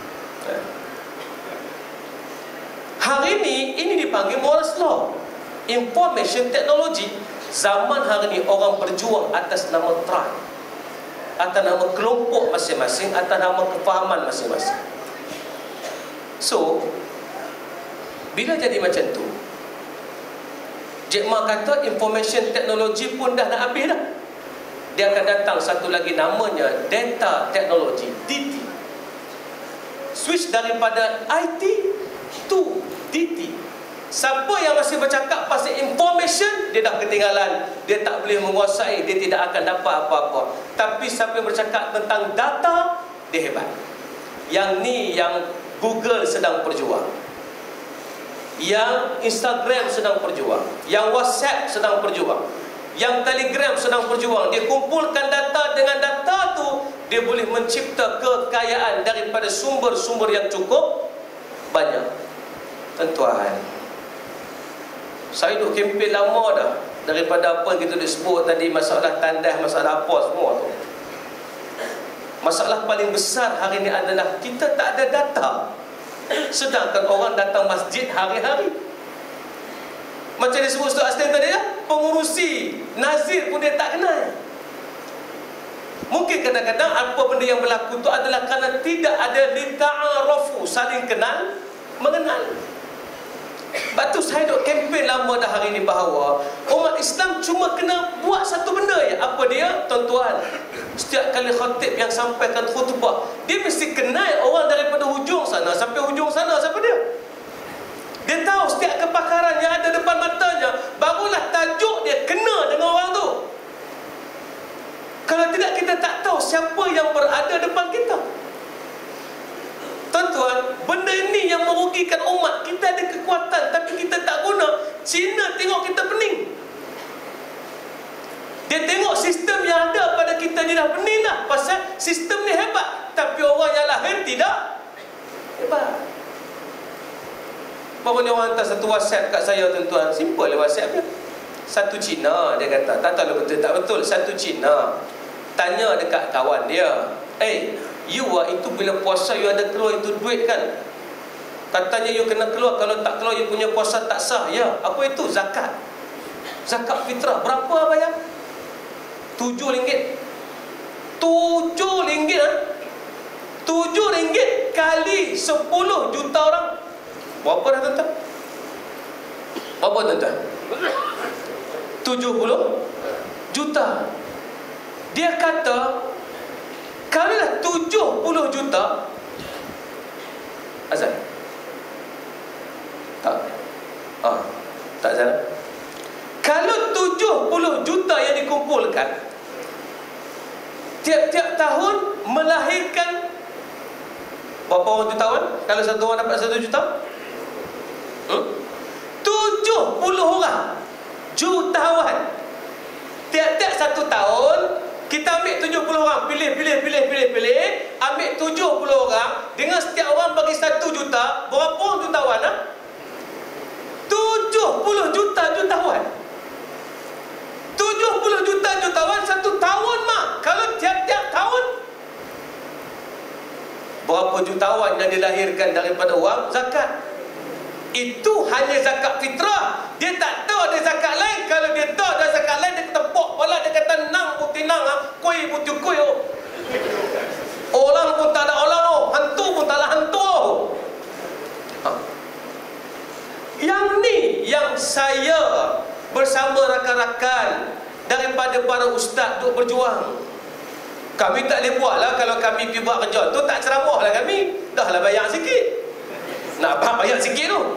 Hari ni ini dipanggil Moore's Law, information technology. Zaman hari ni orang berjuang atas nama tribe, atas nama kelompok masing-masing, atas nama kefahaman masing-masing. So bila jadi macam tu, Jack Ma kata information technology pun dah nak habis dah. Dia akan datang satu lagi namanya data technology, D T. Switch daripada I T to D T. Siapa yang masih bercakap pasal information, dia dah ketinggalan. Dia tak boleh menguasai, dia tidak akan dapat apa-apa. Tapi siapa yang bercakap tentang data, dia hebat. Yang ni yang Google sedang berjuang, yang Instagram sedang berjuang, yang WhatsApp sedang berjuang, yang Telegram sedang berjuang. Dia kumpulkan data, dengan data tu dia boleh mencipta kekayaan daripada sumber-sumber yang cukup banyak. Tuan-tuan, saya duk kempen lama dah, daripada apa yang kita disebut tadi, masalah tandas, masalah apa semua tu. Masalah paling besar hari ni adalah kita tak ada data, sedangkan orang datang masjid hari-hari. Macam disebut Ustaz Aslan tadi lah, pengurusi nazir pun dia tak kenal. Mungkin kadang-kadang apa benda yang berlaku tu adalah kerana tidak ada lita'arafu, saling kenal mengenal. Sebab tu saya duk kempen lama dah hari ni bahawa umat Islam cuma kena buat satu benda ya. Apa dia? Tuan-tuan, setiap kali khatib yang sampaikan khutbah, dia mesti kenal orang daripada hujung sana sampai hujung sana siapa dia. Dia tahu setiap kepakaran yang ada depan matanya, barulah tajuk dia kena dengan orang tu. Kalau tidak, kita tak tahu siapa yang berada depan kita. Tuan-tuan, benda ini yang merugikan umat. Kita ada kekuatan tapi kita tak guna. Cina tengok kita pening. Dia tengok sistem yang ada pada kita ni dah pening dah, pasal sistem ni hebat. Tapi orang yang lahir tidak hebat. Baru ni orang hantar satu WhatsApp kat saya, tuan-tuan. Simple lah WhatsApp dia. Satu Cina, dia kata. Tak tahu betul tak betul. Satu Cina tanya dekat kawan dia, eh, you ah, itu bila puasa you ada keluar itu duit kan? Katanya you kena keluar, kalau tak keluar you punya puasa tak sah. Ya, apa itu? Zakat. Zakat fitrah. Berapa bayar? Tujuh ringgit. Tujuh ringgit ha? Tujuh ringgit kali sepuluh juta orang. Berapa dah tuan-tuan? Berapa tuan-tuan? Tujuh puluh juta. Dia kata kalau dah tujuh puluh juta, azan tak? Ah, tak azan. Kalau tujuh puluh juta yang dikumpulkan, tiap-tiap tahun melahirkan berapa orang jutawan? Kalau satu orang dapat satu juta, hmm? tujuh puluh orang jutawan. Tiap-tiap satu tahun kita ambil tujuh puluh orang, pilih, pilih, pilih, pilih, pilih, ambil tujuh puluh orang, dengan setiap orang bagi satu juta, berapa orang jutawan? Ha? tujuh puluh juta jutawan. tujuh puluh juta jutawan satu tahun mak. Kalau tiap-tiap tahun, berapa jutawan yang dilahirkan daripada wang zakat? Itu hanya zakat fitrah. Dia tak tahu ada zakat lain. Kalau dia tahu ada zakat lain, dia tepuk kepala, dia kata nang putih nang, kuih putih kuih. Orang pun tak ada orang, hantu pun tak ada hantu. Ha. Yang ni yang saya bersama rakan-rakan daripada para ustaz duk berjuang. Kami tak boleh buat lah. Kalau kami pergi buat kerja tu, tak ceramah lah kami. Dah lah bayar sikit. Nak bayar sikit tu.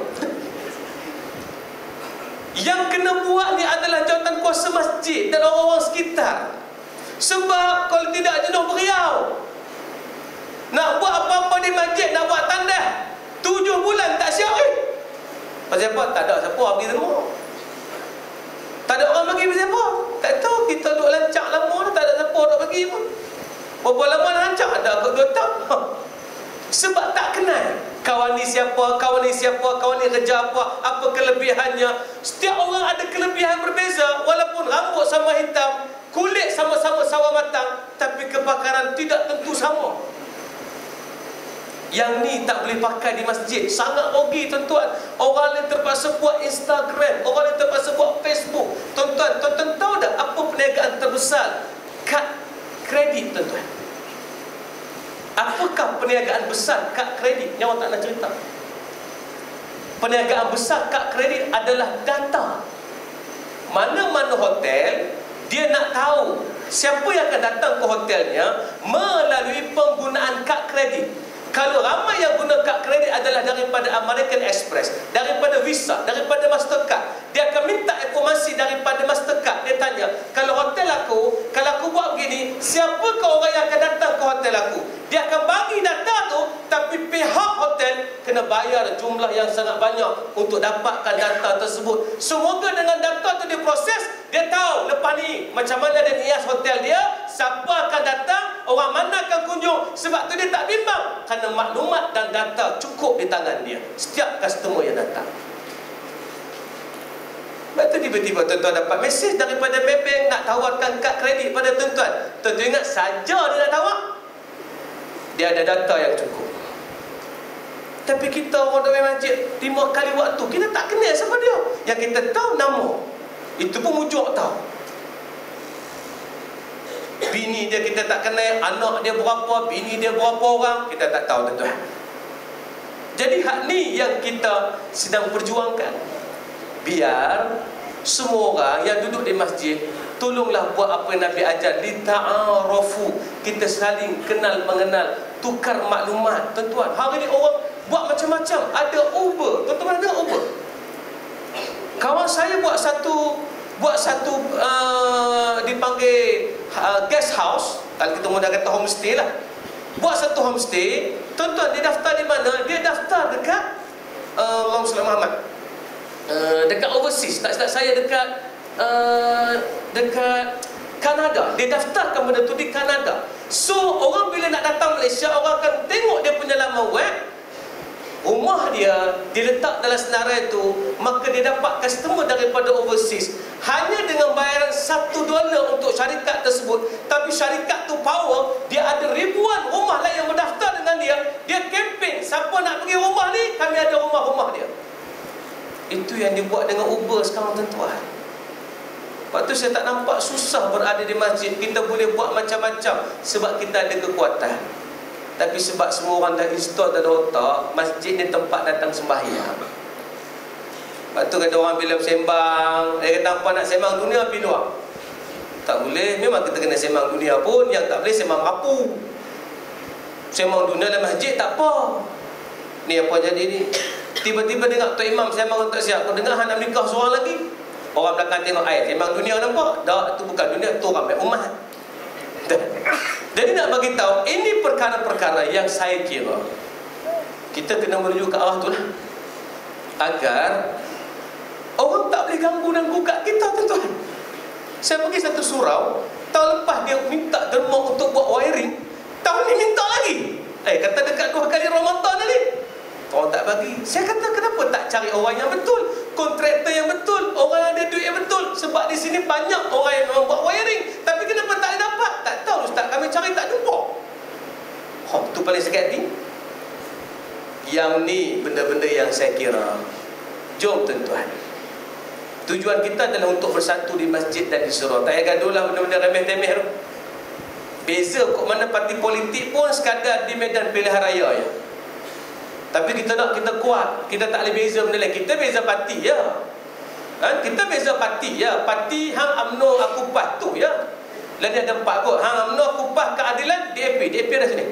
Yang kena buat ni adalah jawatan kuasa masjid dan orang-orang sekitar. Sebab kalau tidak jenuh beriau. Nak buat apa-apa di masjid, nak buat tandas tujuh bulan tak siap eh. Pasal apa? Tak ada siapa bagi semua. Tak ada orang bagi pasal apa? Tak tahu, kita duduk lancak lama dah, tak ada siapa nak bagi pun. Berapa lama dah lancak? Ada ke dua tahun? Sebab tak kenal kawan ni siapa, kawan ni siapa, kawan ni kerja apa, apa kelebihannya. Setiap orang ada kelebihan berbeza. Walaupun rambut sama hitam, kulit sama-sama sawo matang, tapi kepakaran tidak tentu sama. Yang ni tak boleh pakai di masjid. Sangat rugi tuan-tuan. Orang lain terpaksa buat Instagram, orang lain terpaksa buat Facebook. Tuan-tuan, tuan-tuan tahu tak apa perniagaan terbesar? Kad kredit tuan-tuan. Apakah perniagaan besar kad kredit? Yang orang tak nak cerita. Perniagaan besar kad kredit adalah data. mana-mana hotel, dia nak tahu siapa yang akan datang ke hotelnya melalui penggunaan kad kredit. Kalau ramai yang guna kad kredit adalah daripada American Express, daripada Visa, daripada Mastercard, dia akan minta informasi daripada Mastercard. Dia tanya, kalau hotel aku, kalau aku buat begini, siapakah orang yang akan datang ke hotel aku? Dia akan bagi data tu, tapi pihak hotel kena bayar jumlah yang sangat banyak untuk dapatkan data tersebut. Semoga dengan data tu diproses, dia tahu lepas ni macam mana dia hias hotel dia, siapa akan datang, orang mana akan kunjung. Sebab tu dia tak bimbang, kerana maklumat dan data cukup di tangan dia setiap customer yang datang. Lepas tu tiba-tiba tuan-tuan dapat mesej daripada Maybank nak tawarkan kad kredit pada tuan-tuan. Tuan-tuan ingat saja dia nak tawar, dia ada data yang cukup. Tapi kita orang duduk masjid lima kali waktu, kita tak kenal siapa dia. Yang kita tahu nama, itu pun mujuk tahu. Bini dia kita tak kenal, anak dia berapa, bini dia berapa orang, kita tak tahu tuan-tuan. Jadi hak ni yang kita sedang perjuangkan. Biar semua orang yang duduk di masjid, tolonglah buat apa yang Nabi ajar, lita'arafu, kita saling kenal mengenal, tukar maklumat. Tuan-tuan, hari ni orang buat macam-macam. Ada Uber, tuan-tuan ada Uber. Kawan saya buat satu buat satu uh, dipanggil uh, guest house, kalau kita mau dah kata homestay lah. Buat satu homestay, tuan-tuan dia daftar di mana? Dia daftar dekat uh, Allahumma salli Muhammad. Uh, dekat overseas, tak silap saya dekat uh, dekat Kanada. Dia daftarkan benda tu di Kanada. So orang bila nak datang Malaysia, orang akan tengok dia punya laman web, rumah dia diletak dalam senarai tu, maka dia dapat customer daripada overseas hanya dengan bayaran satu dolar untuk syarikat tersebut. Tapi syarikat tu power, dia ada ribuan rumah lain yang berdaftar dengan dia. Dia kempen, siapa nak pergi rumah ni, kami ada rumah-rumah dia. Itu yang dibuat dengan Uber sekarang tuan-tuan. Lepas tu saya tak nampak susah berada di masjid. Kita boleh buat macam-macam sebab kita ada kekuatan. Tapi sebab semua orang dah install dalam otak, masjid ni tempat datang sembahyang. Lepas tu kata orang bila sembang, dia kata apa nak sembang dunia pergi luar. Tak boleh, memang kita kena sembang dunia pun. Yang tak boleh sembang rapu. Sembang dunia dalam masjid tak apa. Ni apa jadi ni? Tiba-tiba dengar Tok Imam sembang untuk siap. Kau dengar hang nak nikah seorang lagi. Orang belakang tengok ayat sembang dunia nampak? Tak, tu bukan dunia, tu ramai umat. Jadi nak bagi tahu, ini perkara-perkara yang saya kira kita kena menuju ke arah tu lah, agar orang tak boleh ganggu dan gugat kita tuan-tuan. Saya pergi satu surau, tahun lepas dia minta derma untuk buat wiring, tahun ni minta lagi. Eh kata dekat dua kali Ramadan tadi, orang tak bagi. Saya kata kenapa tak cari orang yang betul, kontraktor yang betul, orang yang ada duit yang betul. Sebab di sini banyak orang yang memang buat wiring, tapi kenapa tak dapat? Tak tahu Ustaz, kami cari tak jumpa. Oh, tu paling sakit hati. Yang ni benda-benda yang saya kira, jom tuan-tuan, tujuan kita adalah untuk bersatu di masjid dan di surau. Tak payah gaduh lah benda-benda remeh-temeh tu. Beza kok mana parti politik pun sekadar di medan pilihan raya je. Tapi kita nak kita kuat, kita tak boleh beza benda lain. Kita beza parti ya. Ha? Kita beza parti ya. Parti hang UMNO aku PAS tu ya. Lain dia ada empat kot. Hang UMNO aku PAS keadilan, D A P. D A P dah sini.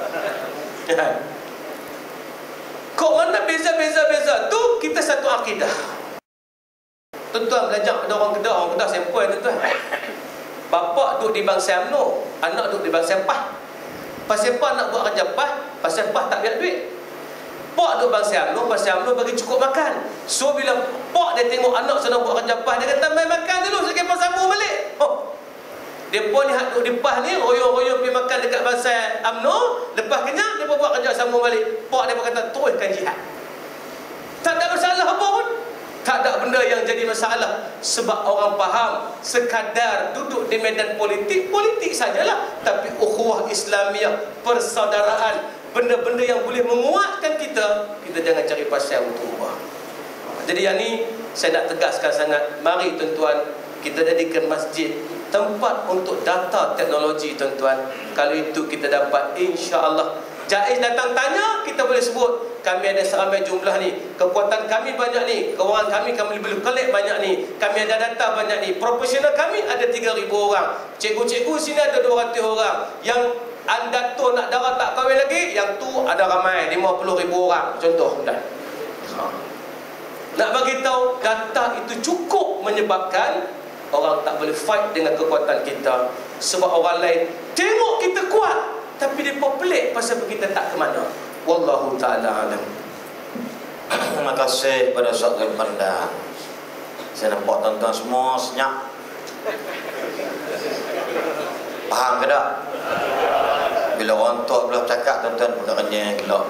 Kok mana beza-beza-beza tu, kita satu akidah. Tuan-tuan belajar ada orang Kedah, orang Kedah sampel tuan-tuan. Bapa duduk di bangsa UMNO, anak duduk di bangsa PAS. Pasal PAS nak buat kerja PAS, pasal PAS tak biar duit. Pak duduk bangsa UMNO, bangsa UMNO bagi cukup makan. So bila pak dia tengok anak sedang buat kerja PAS, dia kata mai makan dulu sekali PAS sambung balik. Oh. Dia pun ni hak duduk di PAS ni, royo-royo pergi makan dekat bangsa UMNO, lepas kenyang dia pun buat kerja sambung balik. Pak dia pun kata teruskan jihad. Tak ada masalah apa pun. Tak ada benda yang jadi masalah. Sebab orang faham sekadar duduk di medan politik, politik sajalah. Tapi ukhuwah Islamiah, persaudaraan, benda-benda yang boleh menguatkan kita, kita jangan cari pasal untuk ubah. Jadi yang ni saya nak tegaskan sangat. Mari tuan-tuan, kita jadikan masjid tempat untuk data teknologi tuan-tuan. Kalau itu kita dapat, insya-Allah Jaiz datang tanya, kita boleh sebut kami ada seramai jumlah ni, kekuatan kami banyak ni, kewangan kami kami boleh collect banyak ni, kami ada data banyak ni, profesional kami ada tiga ribu orang, cikgu-cikgu sini ada dua ratus orang, yang anda tu nak darah tak kahwin lagi, yang tu ada ramai lima puluh ribu orang, contoh dah. Nak bagi tahu data itu cukup menyebabkan orang tak boleh fight dengan kekuatan kita. Sebab orang lain tengok kita kuat, tapi dia pelik pasal kita tak ke mana. Wallahu ta'ala alam. Terima kasih kepada Ustaz Zulfanda. Saya nampak tuan-tuan semua senyap. Faham ke tak? Bila orang tua belah cakap, tuan-tuan bukan renyah gelap.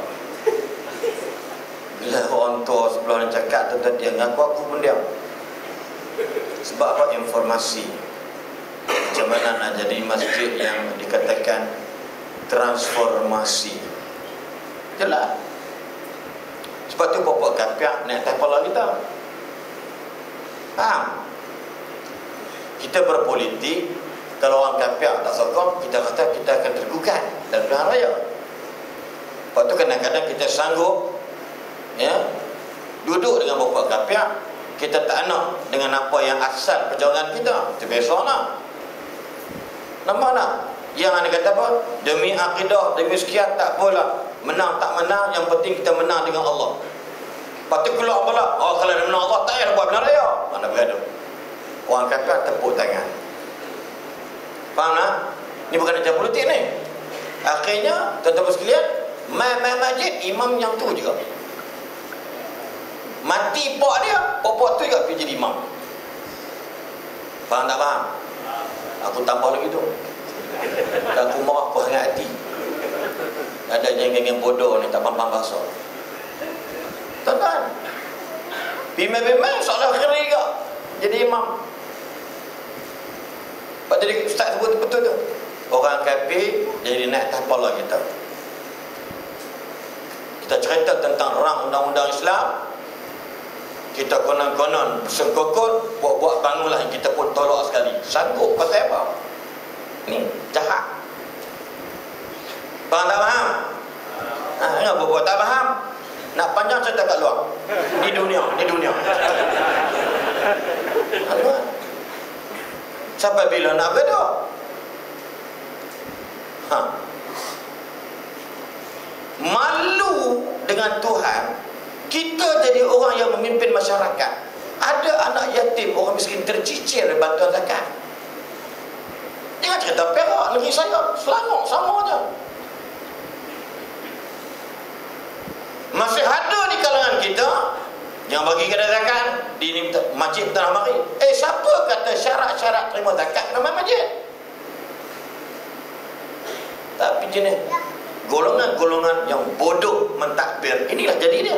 Bila orang tua sebelah yang cakap, tuan-tuan dia ngaku, aku pun diam. Sebab apa? Informasi. Macam mana nak jadi masjid yang dikatakan transformasi. Jelas. Sebab tu bapak kapiak naik atas kepala kita. Faham? Kita berpolitik, kalau orang kapiak tak sokong, kita kata kita akan tergugat dalam pilihan raya. Sebab tu kadang-kadang kita sanggup ya, duduk dengan bapak kapiak, kita tak nak dengan apa yang asal perjuangan kita. Itu biasalah. Nampak tak? Yang anda kata apa? Demi akidah, demi sekian, tak apalah. Menang tak menang, yang penting kita menang dengan Allah. Lepas tu keluar pula, oh kalau dia menang Allah, tak payah buat benar raya. Mana bergaduh? Orang kata tepuk tangan. Faham tak? Ini bukan macam politik ni. Akhirnya, tuan-tuan sekalian, mai-mai masjid, imam yang tu juga. Mati pak dia, pak-pak tu juga pergi jadi imam. Faham tak faham? Aku tambah lagi tu. Dan aku marah aku hangat hati. Ada geng-geng bodoh ni tak faham bahasa. Tuan-tuan, pimai-pimai seolah kira juga jadi imam. Sebab jadi ustaz sebut betul tu, orang kafir jadi naik atas kepala kita. Kita cerita tentang rang undang-undang Islam, kita konon-konon sengkokot, buat-buat bangunlah, kita pun tolak sekali. Sanggup pasal apa? Ni jahat. Faham tak faham? Ha, nak buat tak faham? Nak panjang cerita kat luar. Di dunia, di dunia. Apa? Sampai bila nak beda? Ha. Malu dengan Tuhan, kita jadi orang yang memimpin masyarakat. Ada anak yatim, orang miskin tercicir bantuan zakat. Jangan cerita Perak, negeri saya, Selangor, sama aja. Masih ada di kalangan kita yang bagi kada zakat di ni masjid tanah mari. Eh, siapa kata syarat-syarat terima zakat dalam masjid? Tapi jenis golongan-golongan yang bodoh mentadbir, inilah jadi dia.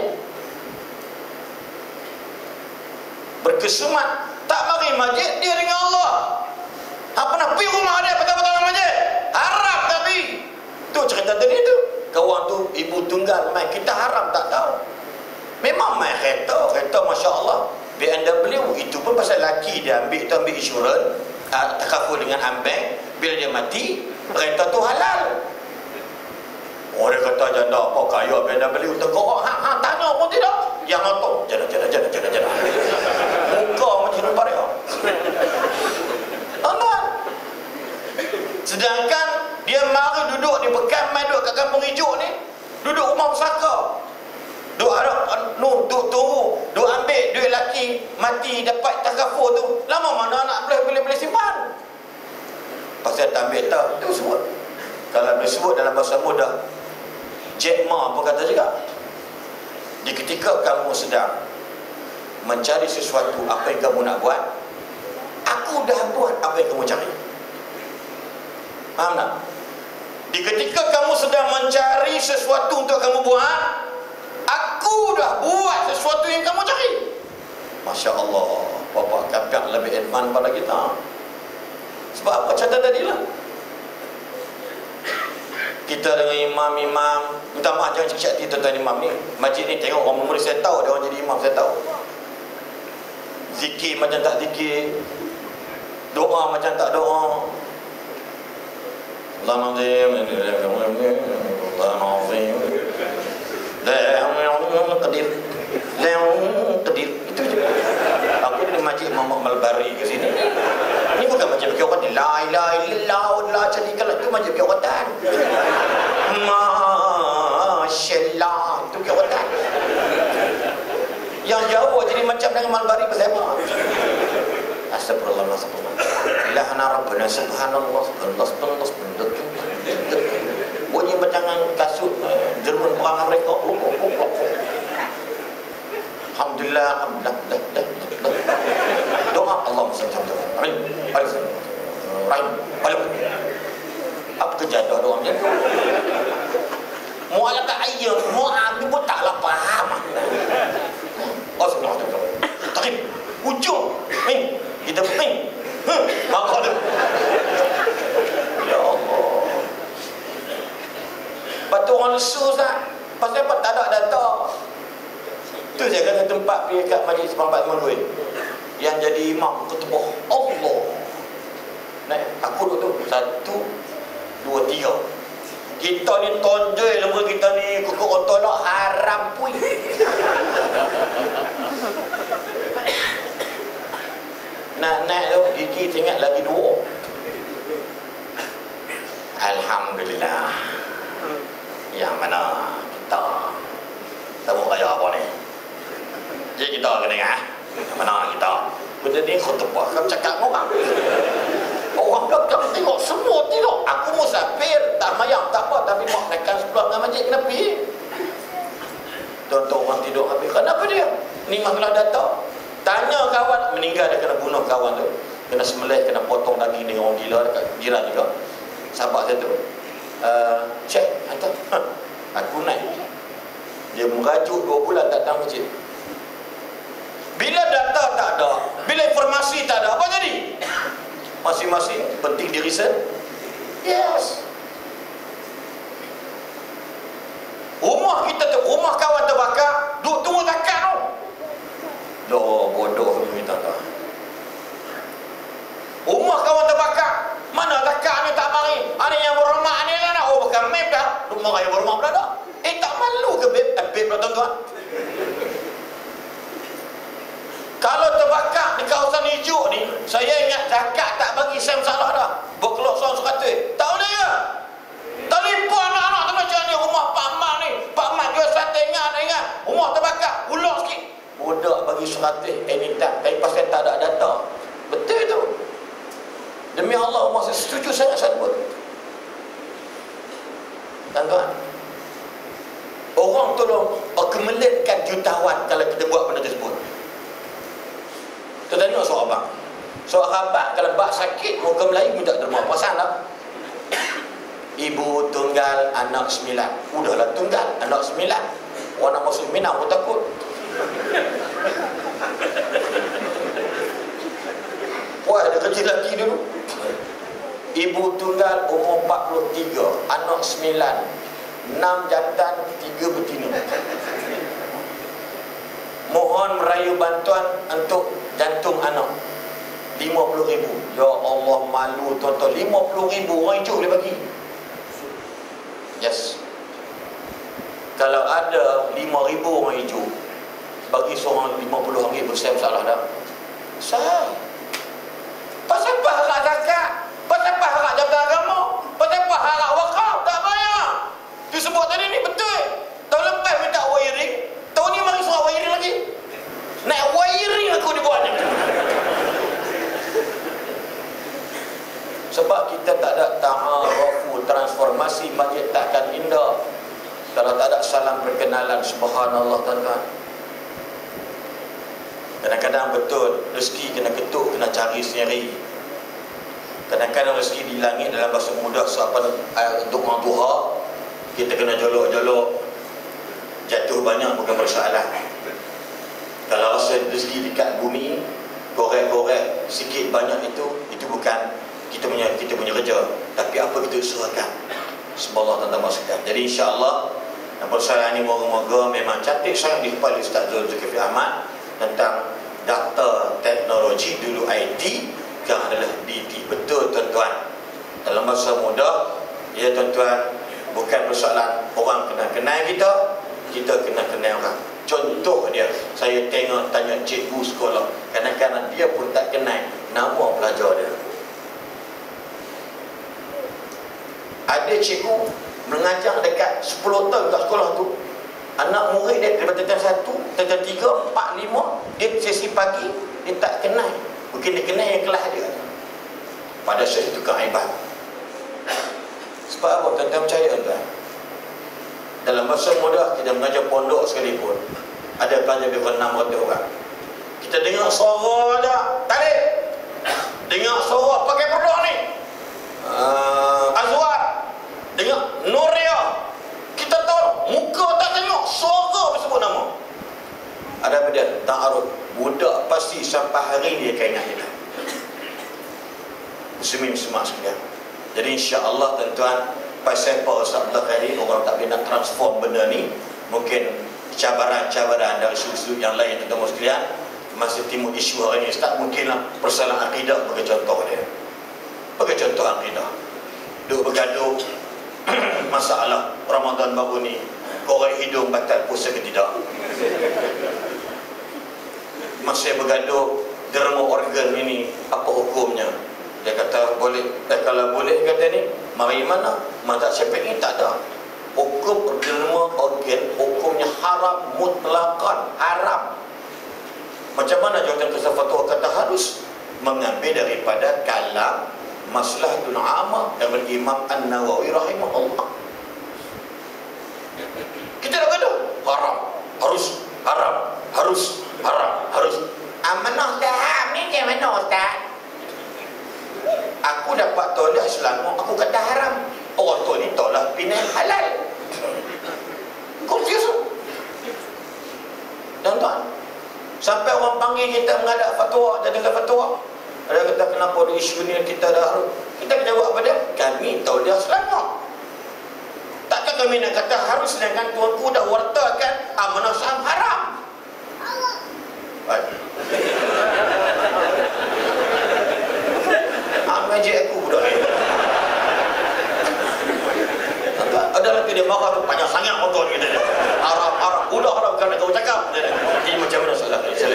Berkesumat tak mari masjid, dia dengan Allah. Apa nak pergi rumah dia betul-betul dalam masjid? Haram tapi. Tu cerita tadi tu. Kawan tu ibu tunggal main, kita haram tak tahu. Memang main kereta, kereta Masya Allah B M W itu pun pasal laki dia ambil tu, ambil insurans uh, takaful dengan ambeng. Bila dia mati, kereta tu halal. Oh, dia kata janda apa kaya B M W tegak, ha, ha, tanya pun tidak. Yang apa? Janda, janda, janda, janda, janda. Muka macam nampak dia. Tuan-tuan, sedangkan dia mari duduk di Pekan, main duduk kat Kampung Hijau ni, duduk rumah pusaka, duk ada nu duk tunggu, duk ambil duit laki mati dapat takaful tu. Lama mana nak boleh boleh boleh simpan? Pasal tak ambil tak, tu sebut. Kalau disebut dalam bahasa mudah, Jack Ma pun kata juga, di ketika kamu sedang mencari sesuatu apa yang kamu nak buat, aku dah buat apa yang kamu cari. Faham tak? Di ketika kamu sedang mencari sesuatu untuk kamu buat, aku dah buat sesuatu yang kamu cari. Masya Allah, Bapak kakak lebih advance pada kita. Sebab apa cerita tadi lah, kita dengan imam-imam, minta maaf jangan cakap hati tuan-tuan imam ni. Masjid ni tengok orang murid saya tahu dia orang jadi imam, saya tahu. Zikir macam tak zikir, doa macam tak doa. Allah nazim, Astagfirullahaladzim. Leong kedir, leong kedir, itu je. Aku dari Masjid Muhammad Malbari ke sini. Ini bukan macam kekuatan. La ilaha illallah wa la syarika lahu. Itu macam kekuatan. Masyaallah, itu kekuatan. Yang jauh jadi macam dengan Malbari bersama. Astagfirullah, astagfirullah. Ilahana Rabbana subhanallah, subhanallah, subhanallah, subhanallah. Bunyi bacangan kasut Jerman perang mereka. Alhamdulillah, alhamdulillah. Doa Allahumma salli ala Muhammad. Amin. Amin. Amin. Apa kerja doa doa macam tu? Mu'alak ayat, mu'amil pun taklah faham. Oh, subhanallah. Takib. Ujung. Min. Kita min. Maka tu. Ya Allah. Batu orang lesu sah. Pasal apa tak ada data. Tu saya kata tempat pergi kat Majlis Sempat Menui yang jadi imam ketubah Allah. Naik aku duduk tu satu dua tiga. Kita ni tonjol lembu kita ni kukuk tolak haram pun. Nak naik tu gigi tinggal lagi dua. Alhamdulillah. Yang mana kita tahu kaya apa ni? Jadi kita kena dengar. Yang mana kita? Benda ni khutbah kamu cakap orang. Orang belakang tengok semua tengok. Aku musafir tak mayang tak apa tapi mak naikkan sebelah dengan masjid kena pergi. Tuan-tuan orang tidur habis. Kenapa dia? Ni masalah data. Tanya kawan meninggal dia kena bunuh kawan tu. Kena sembelih, kena potong daging dengan orang gila dekat jiran juga. Sahabat saya tu. Uh, cek hantar. Huh. Aku naik. Dia merajuk dua bulan tak datang masjid. Bila data tak ada, bila informasi tak ada, apa jadi? Masing-masing penting di research. Yes. Rumah kita tu, rumah kawan terbakar, duk tunggu zakat tu. Doh bodoh ni minta tak. Rumah kawan terbakar, mana zakat ni tak mari? Ada yang berrumah ni lah. Oh bukan map dah. Rumah yang berumah berada. Eh tak malu ke beb? Eh beb lah tuan-tuan. Kalau terbakar di kawasan hijau ni, saya ingat zakat tak bagi saya masalah dah. Buat keluar soal seratus. Tak boleh ya? Telefon anak-anak tu macam ni. Rumah Pak Mak ni. Pak Mak jual sate ingat, ingat. Rumah terbakar. Ulang sikit. Budak bagi seratus anytime. Tapi pasal tak ada data. Betul tu. Demi Allah, Umar saya setuju sangat saya buat. Tuan-tuan, orang tolong berkemelitkan jutawan kalau kita buat benda tersebut. Tu tanya soal abang. Soal abang, kalau bak sakit, muka Melayu minta derma. Pasal tak? Ibu tunggal, anak sembilan. Udahlah tunggal, anak sembilan. Orang nak masuk Minang pun takut. Wah, ada kecil lagi dulu. Ibu tunggal umur empat puluh tiga, anak sembilan, enam jantan, tiga betina. Mohon merayu bantuan untuk jantung anak lima puluh ribu. Ya Allah, malu tuan-tuan. lima puluh ribu orang hijau boleh bagi. Yes. Kalau ada lima ribu orang hijau, bagi seorang lima puluh ringgit pun saya masalah dah. Sah. Pasal apa hak zakat? Pasal apa hak jabatan agama? Pasal apa hak wakaf? Tak bayar. Disebut tadi ni betul. Tahun lepas minta wiring. Tahun ni mari suruh wiring lagi. Naik wiring aku dibuat ni. Sebab kita tak ada ta'arufu, transformasi masjid takkan indah kalau tak ada salam perkenalan. Subhanallah tuan-tuan. Kadang-kadang betul rezeki kena ketuk, kena cari sendiri. Kadang-kadang rezeki di langit dalam bahasa mudah siapa untuk orang duha, kita kena jolok-jolok. Jatuh banyak bukan persoalan. Kalau rasa rezeki dekat bumi, korek-korek sikit banyak itu, itu bukan kita punya kita punya kerja. Tapi apa kita usahakan. Semoga tuan-tuan maksudkan. Jadi insya-Allah persoalan ini moga-moga memang cantik sangat di kepala Ustaz Zulkifli Ahmad tentang data teknologi dulu I T yang adalah D T. Betul tuan-tuan. Dalam masa muda, ya tuan-tuan, Bukan persoalan orang kena kenal kita, kita kena kenal orang. Contoh dia, saya tengok tanya cikgu sekolah, kadang-kadang dia pun tak kenal nama pelajar dia. Ada cikgu mengajar dekat sepuluh tahun kat sekolah tu, anak murid dia daripada tingkatan satu, tingkatan tiga, empat, lima, dia sesi pagi, dia tak kenal. Mungkin dia kenal yang kelas dia. Pada saat itu keaiban. Sebab apa? Tuan-tuan percaya tuan? Dalam masa muda kita mengajar pondok sekalipun, ada pelajar lebih kurang enam ratus orang. Kita dengar suara dah, tarik. Dengar suara pakai perdok ni. Uh, Azwar. Dengar Nuria. Kita tahu muka tak tengok, suara sebut nama. Ada apa dia? Ta'aruf. Budak pasti sampai hari ni dia akan ingat kita. Muslimin semua sekalian. Jadi insya-Allah tuan-tuan, pasal apa Ustaz Abdul Khairi orang tak boleh nak transform benda ni, mungkin cabaran-cabaran dari sudut yang lain tuan-tuan sekalian masih timbul isu hari ni. Ustaz, mungkinlah persoalan akidah bagi contoh dia. Bagi contoh akidah. Duk bergaduh masalah Ramadan baru ni, korek hidung batal puasa ke tidak. Masih bergaduh derma organ ini, apa hukumnya? Dia kata boleh, eh, kalau boleh kata ni, mari mana? Mazhab Syafi'i tak ada. Hukum derma organ, hukumnya haram mutlaqan, haram. Macam mana jawatan kisah fatwa kata harus? Mengambil daripada kalam Maslahatul Amah dari Imam An-Nawawi rahimahullah. Kita dah gaduh, haram, harus, haram, harus, haram, harus. Amanah dah ni dia mana Ustaz? Aku dapat tolak selama aku kata haram. Orang tu ni tolak pindah halal. Confuse. Tuan-tuan, sampai orang panggil kita mengadap fatwa, dan dengar fatwa. Ada kata kenapa ada isu ni kita dah harus. Kita jawab apa dia? Kami tahu dia selama. Takkan kami nak kata harus, sedangkan tuanku dah wartakan amanah saham haram. Baik. Majik aku budak ni. Ada lagi dia marah tu panjang sangat motor kita ni. Arab Arab udah Arab kan kau cakap. Jadi macam mana salah salah.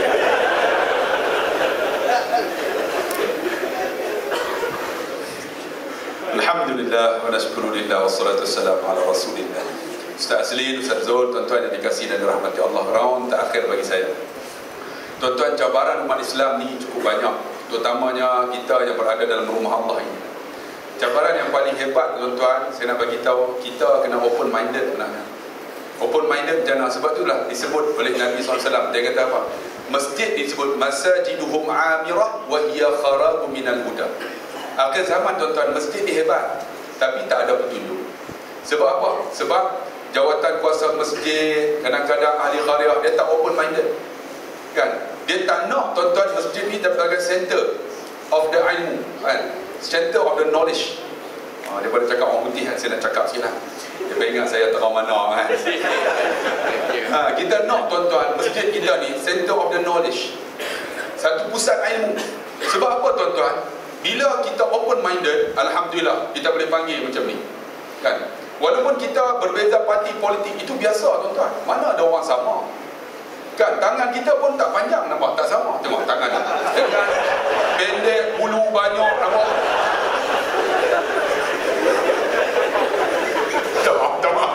Alhamdulillah wa nashkurulillah wassalatu wassalamu ala Rasulillah. Ustaz Aslin, Ustaz Zul, tuan-tuan yang dikasihi dan dirahmati Allah, round terakhir bagi saya. Tuan-tuan, cabaran umat Islam ni cukup banyak, terutamanya kita yang berada dalam rumah Allah ini. Cabaran yang paling hebat tuan-tuan, saya nak bagi tahu, kita kena open minded sebenarnya. Open minded jangan, sebab itulah disebut oleh Nabi sallallahu alaihi wasallam. Dia kata apa? Masjid disebut masajiduhum amirah wa hiya kharabu minal huda. Akhir zaman tuan-tuan, masjid ni hebat tapi tak ada petunjuk. Sebab apa? Sebab jawatan kuasa masjid, kadang-kadang ahli qaryah dia tak open minded. Kan? Dia tak nak tuan-tuan masjid ni sebagai center of the ilmu, kan? Center of the knowledge. Ha, daripada cakap orang putih, saya nak cakap sikit lah. Dia ingat saya terang mana, kan? Ha, kita nak tuan-tuan masjid kita ni center of the knowledge, satu pusat ilmu. Sebab apa tuan-tuan? Bila kita open minded, alhamdulillah kita boleh panggil macam ni, kan? Walaupun kita berbeza parti politik, itu biasa tuan-tuan. Mana ada orang sama, kan? Tangan kita pun tak panjang, nampak? Tak sama. Tengok tangan ni, tangan pendek, bulu banyak, nampak? Tak maaf, tak maaf.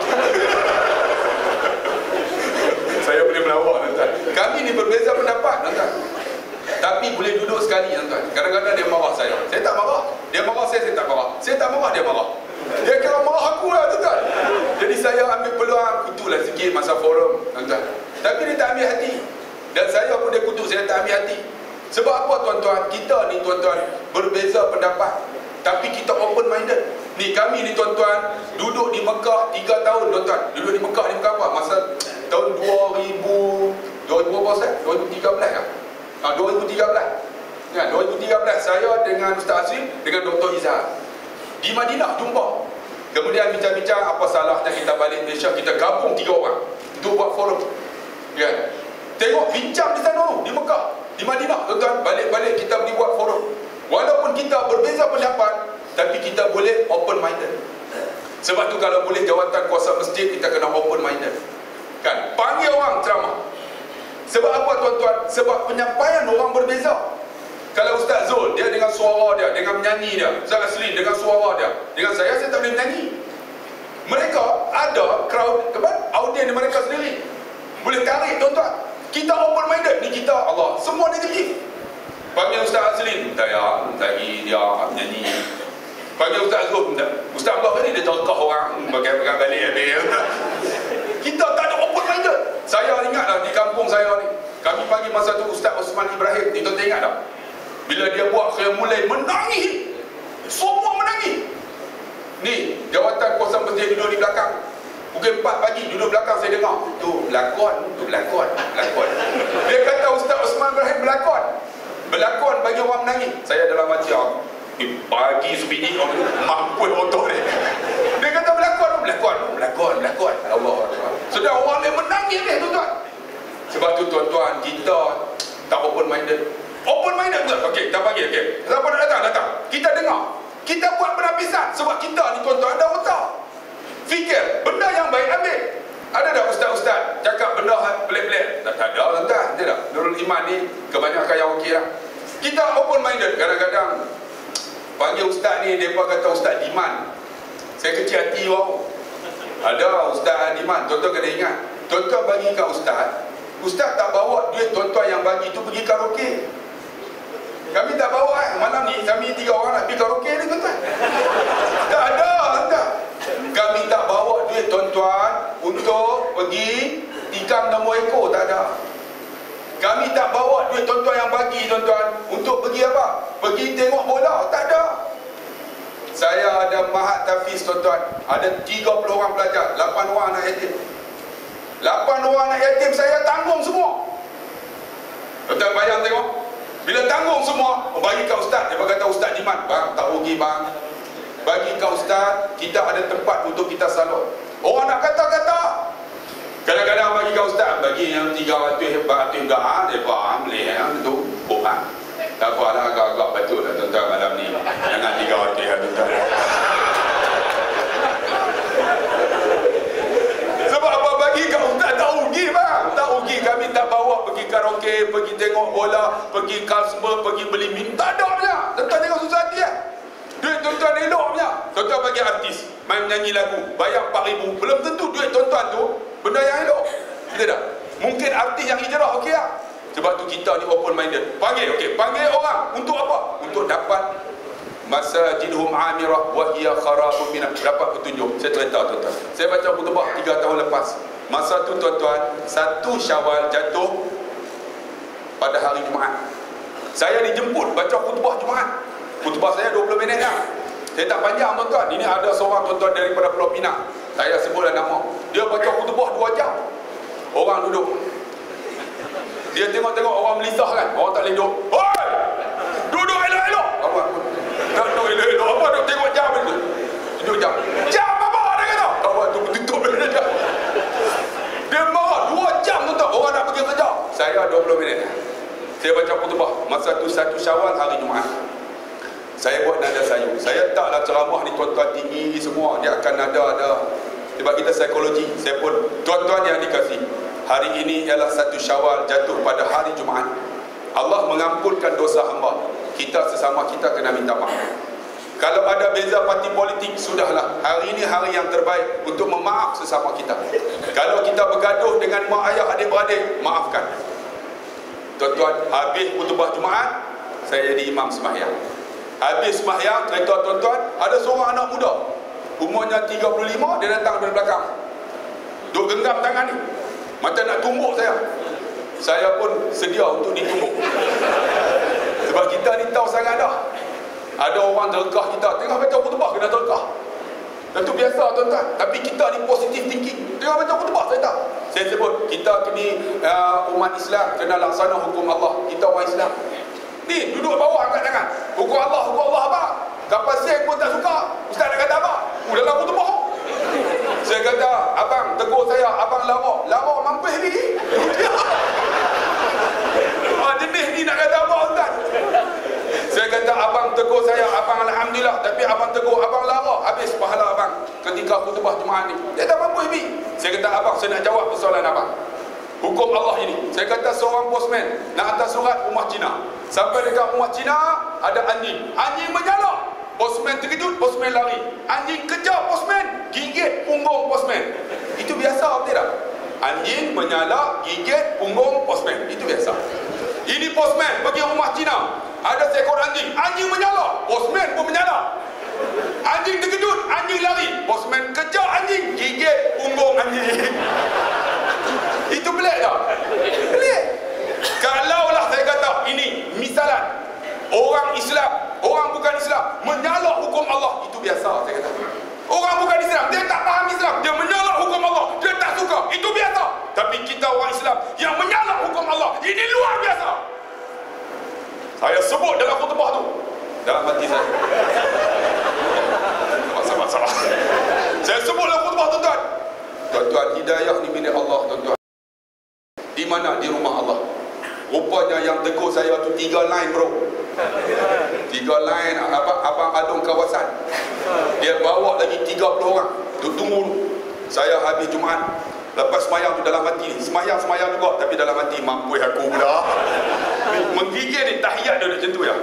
Saya boleh melawak tuan-tuan. Kami ni berbeza pendapat tuan-tuan, tapi boleh duduk sekali tuan-tuan. Kadang-kadang dia marah saya, saya tak marah. Dia marah saya, saya tak marah. Saya tak marah, dia marah. Dia kira marah aku lah tuan-tuan. Jadi saya ambil peluang, kutulah sikit masa forum tuan-tuan. Tapi dia tak ambil hati. Dan saya pun dia kutuk, saya tak ambil hati. Sebab apa tuan-tuan? Kita ni tuan-tuan berbeza pendapat, tapi kita open minded. Ni kami ni tuan-tuan duduk di Mekah tiga tahun tuan-tuan. Duduk di Mekah ni Mekah apa? Masa tahun dua ribu dua ribu berapa saya? dua ribu tiga belas kan? Ha, dua ribu tiga belas. Kan, dua ribu tiga belas saya dengan Ustaz Azim dengan Doktor Izzah di Madinah jumpa. Kemudian bincang-bincang apa salahnya kita balik Malaysia, kita gabung tiga orang untuk buat forum. Kan? Tengok bincang di sana di Mekah, di Madinah tuan-tuan, balik-balik kita pergi buat forum. Walaupun kita berbeza pendapat, tapi kita boleh open minded. Sebab tu kalau boleh jawatan kuasa masjid, kita kena open minded. Kan? Panggil orang ceramah. Sebab apa tuan-tuan? Sebab penyampaian orang berbeza. Kalau Ustaz Zul, dia dengan suara dia, dengan menyanyi dia. Ustaz Asli dengan suara dia. Dengan saya, saya tak boleh menyanyi. Mereka ada crowd, audien mereka sendiri. Boleh tarik tuan-tuan. Kita open minded. Ni kita, Allah, semua negatif. Panggil Ustaz Asli, saya lagi dia menyanyi. Panggil Ustaz Zul, Ustaz Allah ni dia terkah orang pakai-pakai balik habis. Kita tak ada open minded. Saya ingatlah di kampung saya ni, kami panggil masa tu Ustaz Osman Ibrahim. Tuan-tuan ingat tak? Bila dia buat, saya mulai menangis. Semua menangis. Ni, jawatan kuasa masjid duduk di belakang. Pukul empat pagi duduk belakang, saya dengar. Tu berlakon, tu berlakon, berlakon. Dia kata Ustaz Osman Ibrahim berlakon. Berlakon bagi orang menangis. Saya dalam hati, pagi sebiji orang mampu otot ni. Dia kata berlakon, berlakon, berlakon, berlakon. Allah Akbar. Sedang orang lain menangis ni tuan-tuan. Sebab tu tuan-tuan, kita tak open minded. Open minded ke? Okey, kita panggil. Okey. Siapa nak datang? Datang. Kita dengar. Kita buat penapisan. Sebab kita ni tuan-tuan ada otak. Fikir. Benda yang baik ambil. Ada tak ustaz-ustaz cakap benda pelik-pelik? Tak ada tuan-tuan. Tidak. Nurul Iman ni kebanyakan yang okey lah. Kita open minded. Kadang-kadang panggil ustaz ni, mereka kata Ustaz Diman. Saya kecil hati wow. Ada Ustaz Diman. Tuan-tuan kena ingat. Tuan-tuan bagi kat ustaz, ustaz tak bawa duit tuan-tuan yang bagi tu pergi karaoke. Kami tak bawa eh. Malam ni kami tiga orang nak pergi karaoke ni tuan-tuan. Tak ada tuan-tuan. Kami tak bawa duit tuan-tuan untuk pergi tikam nombor ekor. Tak ada. Kami tak bawa duit tuan-tuan yang bagi tuan-tuan untuk pergi apa? Pergi tengok bola. Tak ada. Saya ada mahat tafiz tuan-tuan. Ada tiga puluh orang pelajar, lapan orang anak yatim. lapan orang anak yatim saya tanggung semua. Tuan-tuan bayang tengok. Bila tanggung semua, bagi kat ustaz. Dia kata Ustaz Diman, bang tak rugi bang. Bagi kat ustaz, kita ada tempat untuk kita salur. Orang nak kata-kata. Kadang-kadang bagi kat ustaz, bagi yang tiga ratus, empat ratus juga, ha, dia faham boleh ya, tu bukan. Tak apalah, agak-agak betul lah tuan-tuan malam ni. Jangan tiga ratus ya tuan-tuan. Sebab apa bagi kat ustaz tak rugi bang. Tak rugi, kami tak bawa pergi karaoke, pergi tengok bola, pergi Carlsberg, pergi beli minum. Tak ada punya. Tuan-tuan tengok susah hati ya. Duit tuan-tuan elok punya. Tuan-tuan bagi artis main menyanyi lagu, bayar empat ribu. Belum tentu duit tuan-tuan tu benda yang elok. Betul tak? Mungkin artis yang hijrah okey lah. Sebab tu kita ni open minded. Panggil okey, panggil orang untuk apa? Untuk dapat masajidhum amirah wa hiya kharabun min, dapat petunjuk. Saya cerita tuan-tuan. Saya baca khutbah tiga tahun lepas. Masa tu tuan-tuan, satu Syawal jatuh pada hari Jumaat. Saya dijemput baca khutbah Jumaat. Khutbah saya dua puluh minit lah. Saya tak panjang tuan-tuan. Ini ada seorang tuan-tuan daripada Pulau Pinang. Saya sebutlah nama. Dia baca khutbah dua jam. Orang duduk. Dia tengok-tengok orang melisah kan. Orang tak boleh duduk. Hoi! Duduk elok-elok. Apa? Tak duduk elok-elok. Apa duduk tengok jam itu? Duduk jam. Jam apa dia kata? Kawan tu tutup dia jam. Dia marah dua jam tuan-tuan. Orang nak pergi kerja. Saya dua puluh minit. Saya baca khutbah. Masa tu satu Syawal hari Jumaat. Saya buat nada sayur. Saya taklah ceramah ni tuan-tuan tinggi semua. Dia akan nada ada. Sebab kita psikologi. Saya pun tuan-tuan yang dikasih. Hari ini ialah satu Syawal jatuh pada hari Jumaat. Allah mengampunkan dosa hamba. Kita sesama kita kena minta maaf. Kalau ada beza parti politik, sudahlah. Hari ini hari yang terbaik untuk memaaf sesama kita. Kalau kita bergaduh dengan mak ayah adik-beradik, maafkan. Tuan-tuan, habis khutbah Jumaat, saya jadi imam sembahyang. Habis sembahyang, cerita tuan-tuan, ada seorang anak muda. Umurnya tiga puluh lima, dia datang dari belakang. Duk genggam tangan ni. Macam nak tumbuk saya. Saya pun sedia untuk ditumbuk. Sebab kita ni tahu sangat dah. Ada orang terkah kita. Tengah baca khutbah kena terkah. Dan tu biasa tuan-tuan. Tapi kita ni positive thinking. Tengah baca khutbah saya tak. Saya sebut kita ni uh, umat Islam kena laksana hukum Allah. Kita orang Islam. Ni duduk bawah angkat tangan. Hukum Allah, hukum Allah apa? Kapal seng pun tak suka. Ustaz nak kata apa? Oh, dalam khutbah. Saya kata, abang tegur saya, abang lawak. Lawak mampus ni. Ah, jenis ni nak kata apa Ustaz? Saya kata, abang tegur saya, abang alhamdulillah. Tapi abang tegur, abang lawak. Habis pahala abang. ketika khutbah Jumaat ni. Dia tak mampu habis. Saya kata, abang, saya nak jawab persoalan abang. Hukum Allah ini. Saya kata seorang postman nak hantar surat rumah Cina. Sampai dekat rumah Cina ada anjing. Anjing menyala. Postman terkejut, postman lari. Anjing kejar postman, gigit punggung postman. Itu biasa atau tidak? Anjing menyala, gigit punggung postman. Itu biasa. Ini postman pergi rumah Cina. Ada seekor anjing. Anjing menyala, postman pun menyala. Anjing terkejut, anjing lari. Postman kejar anjing, gigit punggung anjing. Itu pelik tak? Pelik. Kalaulah saya kata ini misalan orang Islam, orang bukan Islam menyalak hukum Allah, itu biasa saya kata. Orang bukan Islam, dia tak faham Islam, dia menyalak hukum Allah, dia tak suka, itu biasa. Tapi kita orang Islam yang menyalak hukum Allah, ini luar biasa. Saya sebut dalam khutbah tu, dalam hati saya. Masalah-masalah. Saya sebut dalam khutbah tu, tuan. Tuan-tuan, hidayah ni milik Allah, tuan-tuan. Di mana? Di rumah Allah. Rupanya yang tegur saya tu tiga line, bro. Tiga line abang, abang Adung kawasan. Dia bawa lagi tiga puluh orang. Tu tunggu dulu. Saya habis Jumaat, lepas semayang tu dalam hati, semayang-semayang juga, tapi dalam hati, mampu aku pula. Menggigil ni, tahiyat dia macam tu ya.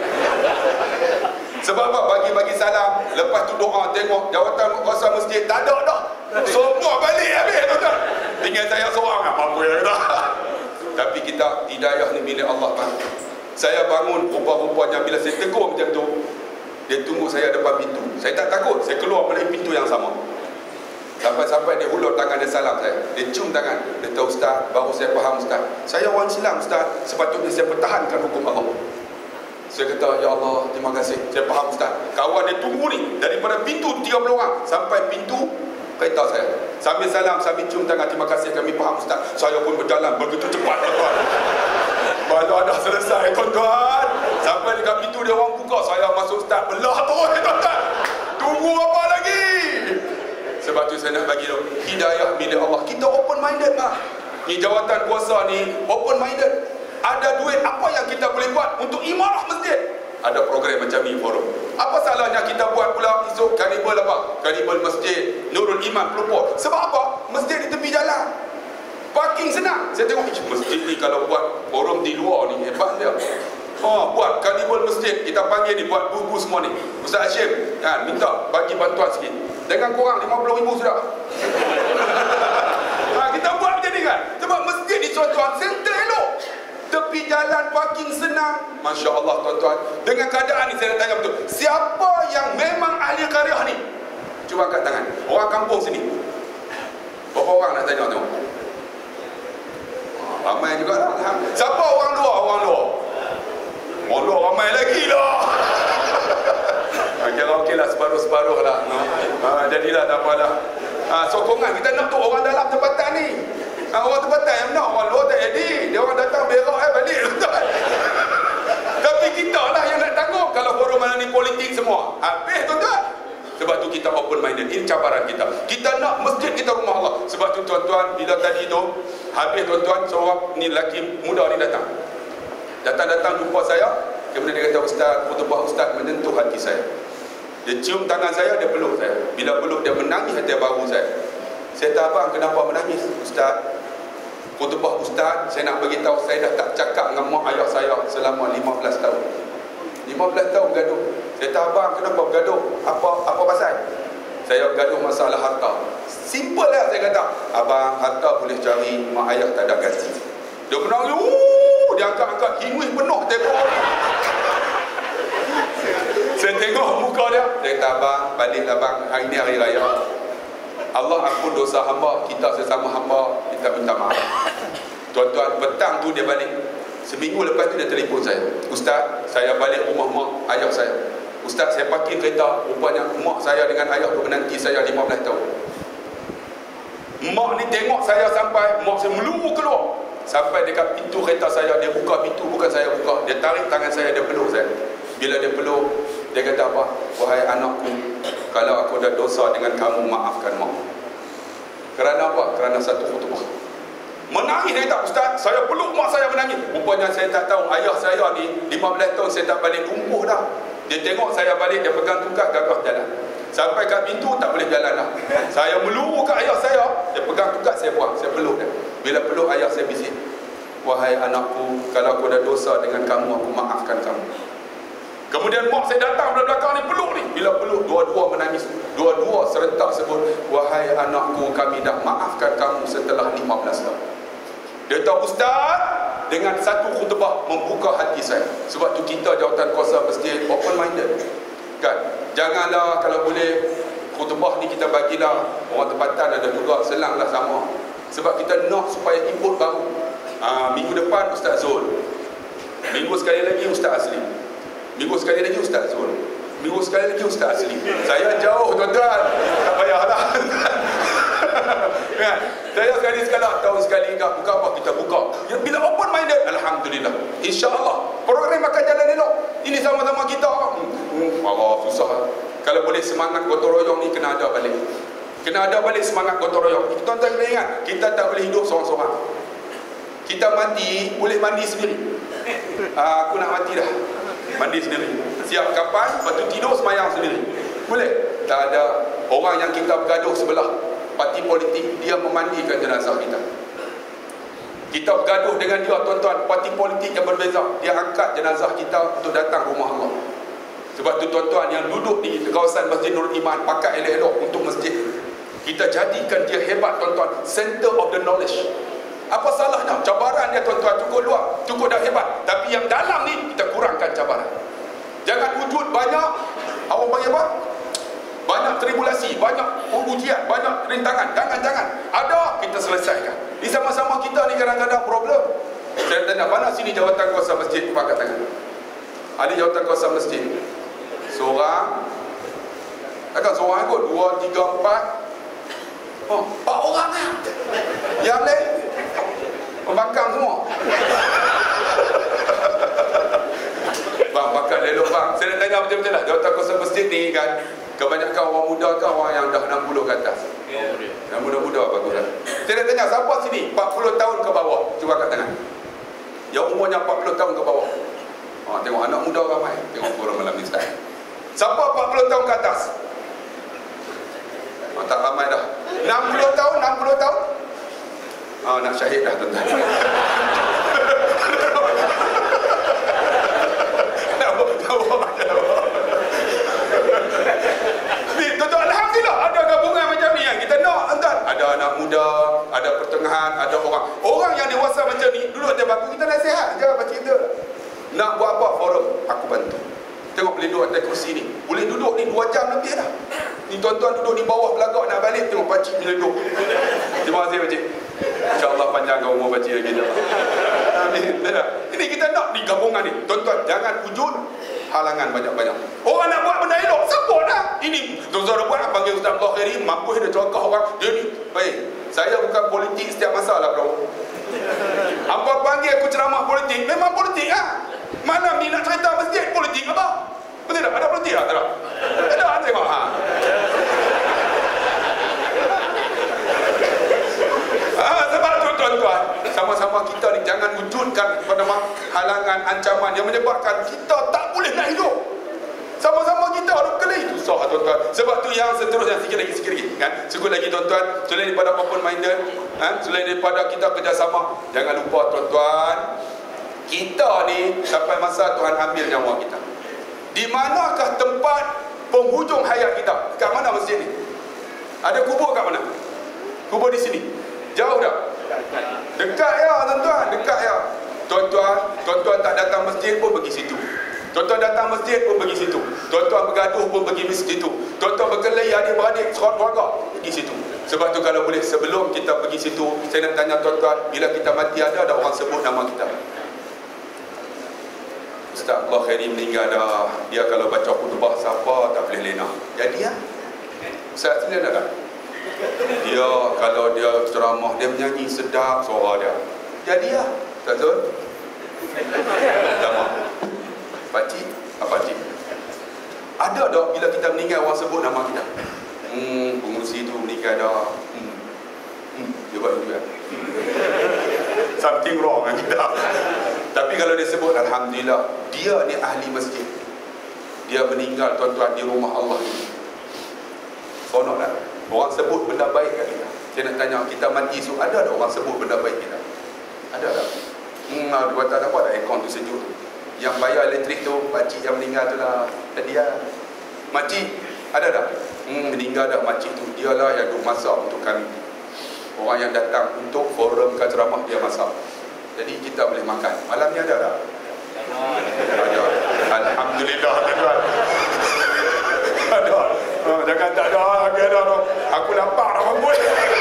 Sebab apa? Bagi-bagi salam, lepas tu doa, tengok jawatan kuasa masjid, tak ada dah. Semua balik habis, tuan-tuan. Tinggal saya seorang lah, mampu ya kita. Tapi kita, hidayah ni milik Allah, kan. Saya bangun, rupa-rupanya bila saya tegur macam tu, dia tunggu saya depan pintu. Saya tak takut, saya keluar melalui pintu yang sama. Sampai-sampai dia hulur tangan, dia salam saya. Dia cium tangan. Dia tahu, Ustaz, baru saya faham, Ustaz. Saya orang Islam, Ustaz. Sepatutnya saya pertahankan hukum Allah. Saya kata, ya Allah, terima kasih. Saya faham, Ustaz. Kawan dia tunggu ni, daripada pintu tiga puluh orang sampai pintu kereta saya. Sambil salam, sambil cium tangan, terima kasih, kami faham, Ustaz. Saya pun berjalan begitu cepat, tuan-tuan. Baru dah selesai, tuan-tuan. Sampai dekat pintu dia orang buka, saya masuk, Ustaz. Belah terus, tuan-tuan. Tunggu apa lagi? Sebab tu saya nak bagi tahu, hidayah milik Allah. Kita open minded lah. Ni jawatan kuasa ni open minded. Ada duit, apa yang kita boleh buat untuk imarah masjid? Ada program macam ni, forum. Apa salahnya kita buat pula esok karibal apa? Karibal masjid Nurul Iman Pelupur. Sebab apa? Masjid di tepi jalan. Parking senang. Saya tengok masjid ni kalau buat forum di luar ni hebat dia. Oh, buat karibal masjid, kita panggil ni, buat buku semua ni. Ustaz Hashim, kan, minta bagi bantuan sikit. Dengan korang lima puluh ribu sudah. Ha, kita buat macam ni kan. Sebab masjid ni tuan-tuan, center elok. Tepi jalan, parking senang. Masya Allah, tuan-tuan. Dengan keadaan ni saya nak tanya betul. Siapa yang memang ahli karyah ni? Cuba angkat tangan. Orang kampung sini. Berapa orang nak tanya tengok? Ramai juga lah. Siapa orang luar? Orang luar. Orang luar ramai lagi lah. Kira okey lah, separuh-separuh lah. Ha, jadilah tak apalah. Ha, sokongan kita nak tu orang dalam tempatan ni. Ha, orang tempatan yang nak, orang luar tak jadi. Dia orang datang berak eh balik. Tapi kita lah yang nak tanggung kalau forum mana ni politik semua. Habis tuan-tuan. Sebab tu kita open minded. Ini cabaran kita. Kita nak masjid kita rumah Allah. Sebab tu tuan-tuan, bila tadi tu habis tuan-tuan, seorang ni lelaki muda ni datang. Datang-datang jumpa saya. Kemudian dia kata, Ustaz, khutbah Ustaz menyentuh hati saya. Dia cium tangan saya, dia peluk saya. Bila peluk, dia menangis hati baru saya. Saya kata, abang kenapa menangis? Ustaz, khutbah Ustaz, saya nak beritahu, saya dah tak cakap dengan mak ayah saya selama lima belas tahun. lima belas tahun bergaduh. Saya kata, abang kenapa bergaduh? Apa apa pasal? Saya bergaduh masalah harta. Simple lah saya kata. Abang, harta boleh cari, mak ayah tak ada gaji. Dia menangis, wuh, dia angkat-angkat, hingus penuh tembok. Saya tengok muka dia. Dia kata, abang, baliklah bang, hari ni hari raya. Allah ampun dosa hamba, kita sesama hamba, kita minta maaf. Tuan-tuan, petang tu dia balik. Seminggu lepas tu dia telefon saya. Ustaz, saya balik rumah mak ayah saya. Ustaz, saya parking kereta. Rupanya mak saya dengan ayah tu menanti saya lima belas tahun. Mak ni tengok saya sampai, mak saya meluru keluar. Sampai dekat pintu kereta saya, dia buka pintu, bukan saya buka. Dia tarik tangan saya, dia peluk saya. Bila dia peluk, dia kata apa? Wahai anakku, kalau aku ada dosa dengan kamu, maafkan mak. Kerana apa? Kerana satu khutbah. Menangis dia kata, Ustaz, saya peluk mak saya menangis. Rupanya saya tak tahu, ayah saya ni lima belas tahun saya tak balik lumpuh dah. Dia tengok saya balik, dia pegang tungkat, gagah jalan. Sampai kat pintu tak boleh jalan dah. Saya meluru kat ayah saya, dia pegang tukat saya buang, saya peluk dia. Bila peluk ayah saya bisik, wahai anakku, kalau aku ada dosa dengan kamu, aku maafkan kamu. Kemudian mak saya datang dari belakang ni, peluk ni. Bila peluk, dua-dua menangis. Dua-dua serentak sebut, wahai anakku, kami dah maafkan kamu setelah lima belas tahun. Dia tahu ustaz, dengan satu khutbah membuka hati saya. Sebab tu kita jawatan kuasa masjid open minded. Kan? Janganlah kalau boleh khutbah ni kita bagilah orang tempatan ada juga, selanglah sama. Sebab kita nak supaya input baru. Ha, minggu depan Ustaz Zul. Minggu sekali lagi Ustaz Asli. Minggu sekali lagi Ustaz Zul. Minggu sekali lagi Ustaz Asli. Saya jauh tuan-tuan. Tak payahlah. Kan? Saya sekali sekala tahun sekali enggak buka apa kita buka. Ya, bila open minded, alhamdulillah. Insya-Allah program akan jalan elok. Ini sama-sama kita. Hmm, Allah susah. Kalau boleh semangat gotong royong ni kena ada balik. Kena ada balik semangat gotong royong. Tuan-tuan kena ingat, kita tak boleh hidup seorang-seorang. Kita mati boleh mandi sendiri. Ah, aku nak mati dah. Mandi sendiri. Siap kapan? Lepas tu tidur semayang sendiri. Boleh? Tak ada orang yang kita bergaduh sebelah parti politik, dia memandikan jenazah kita. Kita bergaduh dengan dia, tuan-tuan, parti politik yang berbeza, dia angkat jenazah kita untuk datang rumah Allah. Sebab tu tuan-tuan yang duduk di kawasan Masjid Nurul Iman, pakai elok-elok untuk masjid, kita jadikan dia hebat, tuan-tuan, center of the knowledge. Apa salahnya? Cabaran dia, tuan-tuan, cukup luar, cukup dah hebat. Tapi yang dalam ni, kita kurangkan cabaran. Jangan wujud banyak, awak panggil apa? Banyak tribulasi, banyak ujian, banyak rintangan. Jangan-jangan. Ada, kita selesaikan. Di sama-sama kita ni kadang-kadang problem. Saya tanya, mana sini jawatan kuasa masjid? Angkat tangan. Ada jawatan kuasa masjid? Seorang. Takkan seorang kot? Dua, tiga, empat. Oh, empat orang lah. Yang lain pembangkang semua. Bang, bakal elok bang. Saya nak tanya betul-betul lah. Jawatan kuasa masjid ni kan, kebanyakan orang muda kan orang yang dah enam puluh ke atas. Yeah. Yang muda-muda bagus lah. Saya nak tanya, siapa sini empat puluh tahun ke bawah? Cuba angkat tangan. Yang umurnya empat puluh tahun ke bawah. Ha, tengok anak muda ramai. Tengok forum malam ni sekarang. Siapa empat puluh tahun ke atas? Ha, tak ramai dah. enam puluh tahun, enam puluh tahun. Ha, nak syahid dah tuan-tuan. Alhamdulillah ada gabungan macam ni yang kita nak, tuan. Ada anak muda, ada pertengahan, ada orang. Orang yang dewasa macam ni duduk atas bangku kita nasihat, jangan baca cerita. Nak buat apa forum? Aku bantu. Tengok boleh duduk atas kursi ni. Boleh duduk ni dua jam lebih dah. Ni tuan-tuan duduk di bawah belagak nak balik, tengok pakcik bila duduk. Terima kasih pakcik. InsyaAllah panjangkan umur pakcik lagi. Amin. Ini kita nak ni gabungan ni. Tuan-tuan jangan wujud halangan banyak-banyak. Orang nak buat benda elok, support dah. Ini tuan-tuan buat, panggil Ustaz Abdul Khairi, mampu dia cakap orang, dia ni. Baik, saya bukan politik setiap masa lah bro. Apa panggil aku ceramah politik, memang politik lah. Mana ni nak cerita masjid politik apa? Betul tak? Ada politik tak? Tak ada. Ada, tengok ha. Ah, sebab tu tuan-tuan, sama-sama kita ni jangan wujudkan pada halangan, ancaman yang menyebabkan kita tak boleh nak hidup. Sama-sama kita ada kali itu susah tuan-tuan. Sebab tu yang seterusnya sikit lagi sikit lagi kan. Sekut lagi tuan-tuan, selain daripada open minded, kan, selain daripada kita kerjasama, jangan lupa tuan-tuan, kita ni sampai masa Tuhan ambil nyawa kita. Di manakah tempat penghujung hayat kita? Kat mana masjid ni? Ada kubur kat mana? Kubur di sini. Jauh tak? Dekat ya tuan-tuan, dekat ya. Tuan-tuan, tuan-tuan tak datang masjid pun pergi situ. Tuan-tuan datang masjid pun pergi situ. Tuan-tuan bergaduh pun pergi situ. Tuan-tuan berkelahi adik-beradik seorang keluarga pergi situ. Sebab tu kalau boleh sebelum kita pergi situ, saya nak tanya tuan-tuan, bila kita mati ada ada orang sebut nama kita? Ustaz Abdul Khairi meninggal dah. Dia kalau baca khutbah siapa tak boleh lena. Jadi ya. Ustaz sini ada tak? Dia kalau dia ceramah dia menyanyi sedap suara dia. Jadi ya. Ustaz Zul. Nama. Pakcik, apa pakcik? Ada tak bila kita meninggal orang sebut nama kita? Hmm, pengurusi tu meninggal dah. Hmm. Hmm, dia buat itu kan. Something wrong dengan kita. Tapi kalau dia sebut alhamdulillah, dia ni ahli masjid. Dia meninggal tuan-tuan di rumah Allah ini. Seronok tak? Orang sebut benda baik kat kita. Saya nak tanya, kita mati esok ada tak orang sebut benda baik kita? Ada tak? Hmm, dia kata apa dah aircon tu sejuk tu. Yang bayar elektrik tu, pakcik yang meninggal tu lah. Dia makcik, ada tak? Hmm, meninggal dah makcik tu. Dialah yang duk masak untuk kami. Orang yang datang untuk forum ke ceramah, dia masak. Jadi kita boleh makan. Malam ni ada tak? Ada. Alhamdulillah, tuan. Ada. Oh, jangan tak ada lagi ada tu. Aku lapar dah bangun.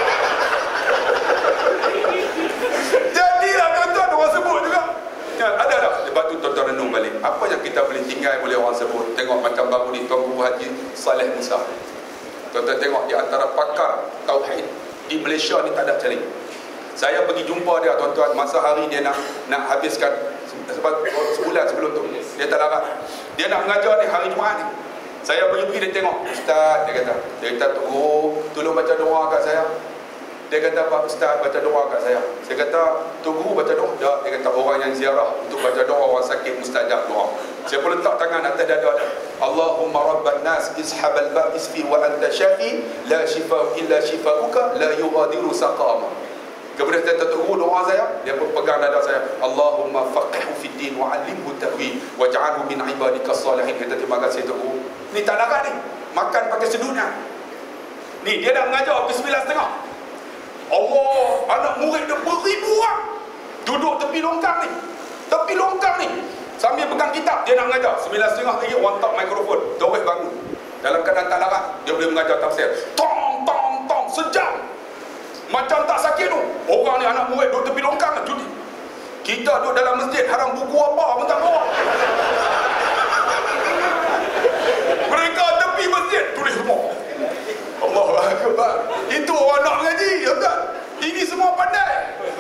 Jadilah tuan-tuan orang sebut juga. Ya, ada tak? Lepas tu tuan-tuan renung balik. Apa yang kita boleh tinggal boleh orang sebut. Tengok macam baru ni Tuan Guru Haji Saleh Musa. Tuan-tuan tengok di antara pakar tauhid di Malaysia ni tak ada caling. Saya pergi jumpa dia tuan-tuan, masa hari dia nak nak habiskan sebab sebulan sebelum tu dia tak larat. Dia nak mengajar ni hari Jumaat ni. Saya pergi dia tengok, Ustaz, dia kata, dia kata, "Oh, tolong baca doa kat saya." Dia kata, "Pak Ustaz, baca doa kat saya." Saya kata, "Tu Guru baca doa." Tak, dia kata, "Orang yang ziarah untuk baca doa orang sakit mustajab doa." Saya pun letak tangan atas dada dia. "Allahumma rabban nas ishabal ba'is fi wa anta syafi la shifa illa shifauka la yughadiru saqama." Kemudian saya Tok Guru doa saya, dia pun pegang dada saya. "Allahumma faqihhu fid din wa 'allimhu ta'wil waj'alhu min 'ibadika salihin." Kata, "Terima kasih Tok Guru." Ni tak larat ni. Makan pakai sedunia. Ni dia dah mengajar pukul sembilan tiga puluh. Allah, anak murid dia beribu orang duduk tepi longkang ni. Tepi longkang ni. Sambil pegang kitab, dia nak mengajar. Sembilan tiga puluh lagi, orang tak mikrofon. Terus bangun. Dalam keadaan tak larat, dia boleh mengajar tafsir. Tong, tong, tong, sejam. Macam tak sakit tu. Orang ni anak murid duduk tepi longkang lah. Kita duduk dalam masjid, haram buku apa pun tak bawa. Mereka tepi masjid, tulis semua. Allahu Akbar. Itu orang nak mengaji, tak? Ini semua pandai.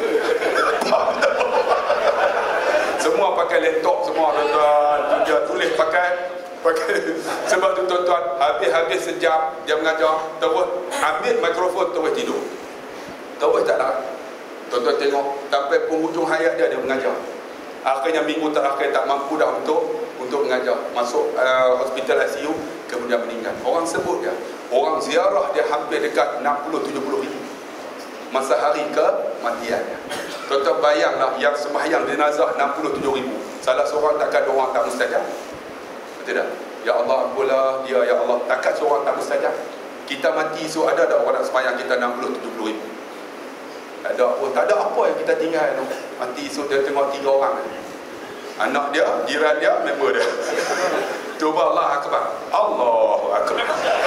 Semua pakai laptop, semua tuan-tuan. Dia tulis pakai pakai. Sebab tu tuan-tuan, habis-habis sejam dia mengajar, terus ambil mikrofon, terus tidur. Terus tak lah. Tuan-tuan tengok, sampai penghujung hayat dia dia mengajar. Akhirnya minggu terakhir tak mampu dah untuk untuk mengajar. Masuk uh, hospital I C U, kemudian meninggal. Orang sebut dia, orang ziarah dia hampir dekat enam puluh tujuh puluh ribu masa hari kematiannya. Tuan-tuan bayanglah yang sembahyang jenazah enam puluh tujuh ribu, salah seorang takkan doa tak mustajab. Betul tak? Ya Allah, ampunlah dia, ya Allah. Takkan seorang tak mustajab. Kita mati esok, ada tak orang nak sembahyang kita enam puluh tujuh puluh ribu? Tak ada. Oh, tak ada apa yang kita tinggal tu. Mati esok dia tengok tiga orang. Anak dia, jiran dia, member dia. Cuba Allah Akbar. Allahu Akbar.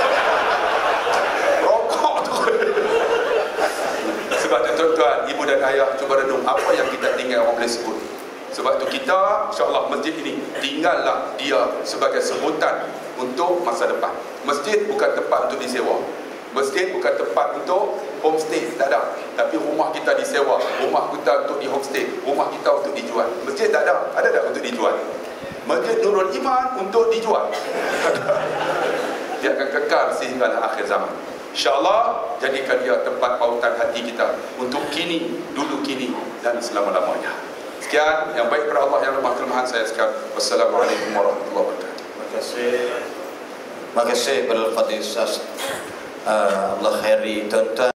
Rokok tu. Sebab tu tuan-tuan, ibu dan ayah, cuba renung apa yang kita tinggal orang boleh sebut. Sebab tu kita, insya-Allah masjid ini tinggallah dia sebagai sebutan untuk masa depan. Masjid bukan tempat untuk disewa. Masjid bukan tempat untuk homestay, tak ada. Tapi rumah kita disewa, rumah kita untuk di homestay, rumah kita untuk dijual. Masjid tak ada, ada tak untuk dijual? Masjid Nurul Iman untuk dijual. Dia akan kekal sehingga akhir zaman. InsyaAllah, jadikan dia tempat pautan hati kita untuk kini, dulu kini dan selama-lamanya. Sekian, yang baik kepada Allah, yang lemah kelemahan saya sekian. Wassalamualaikum warahmatullahi wabarakatuh. Terima kasih. Terima kasih kepada Al-Fadhil Ustaz uh, Allah khairi tuan-tuan.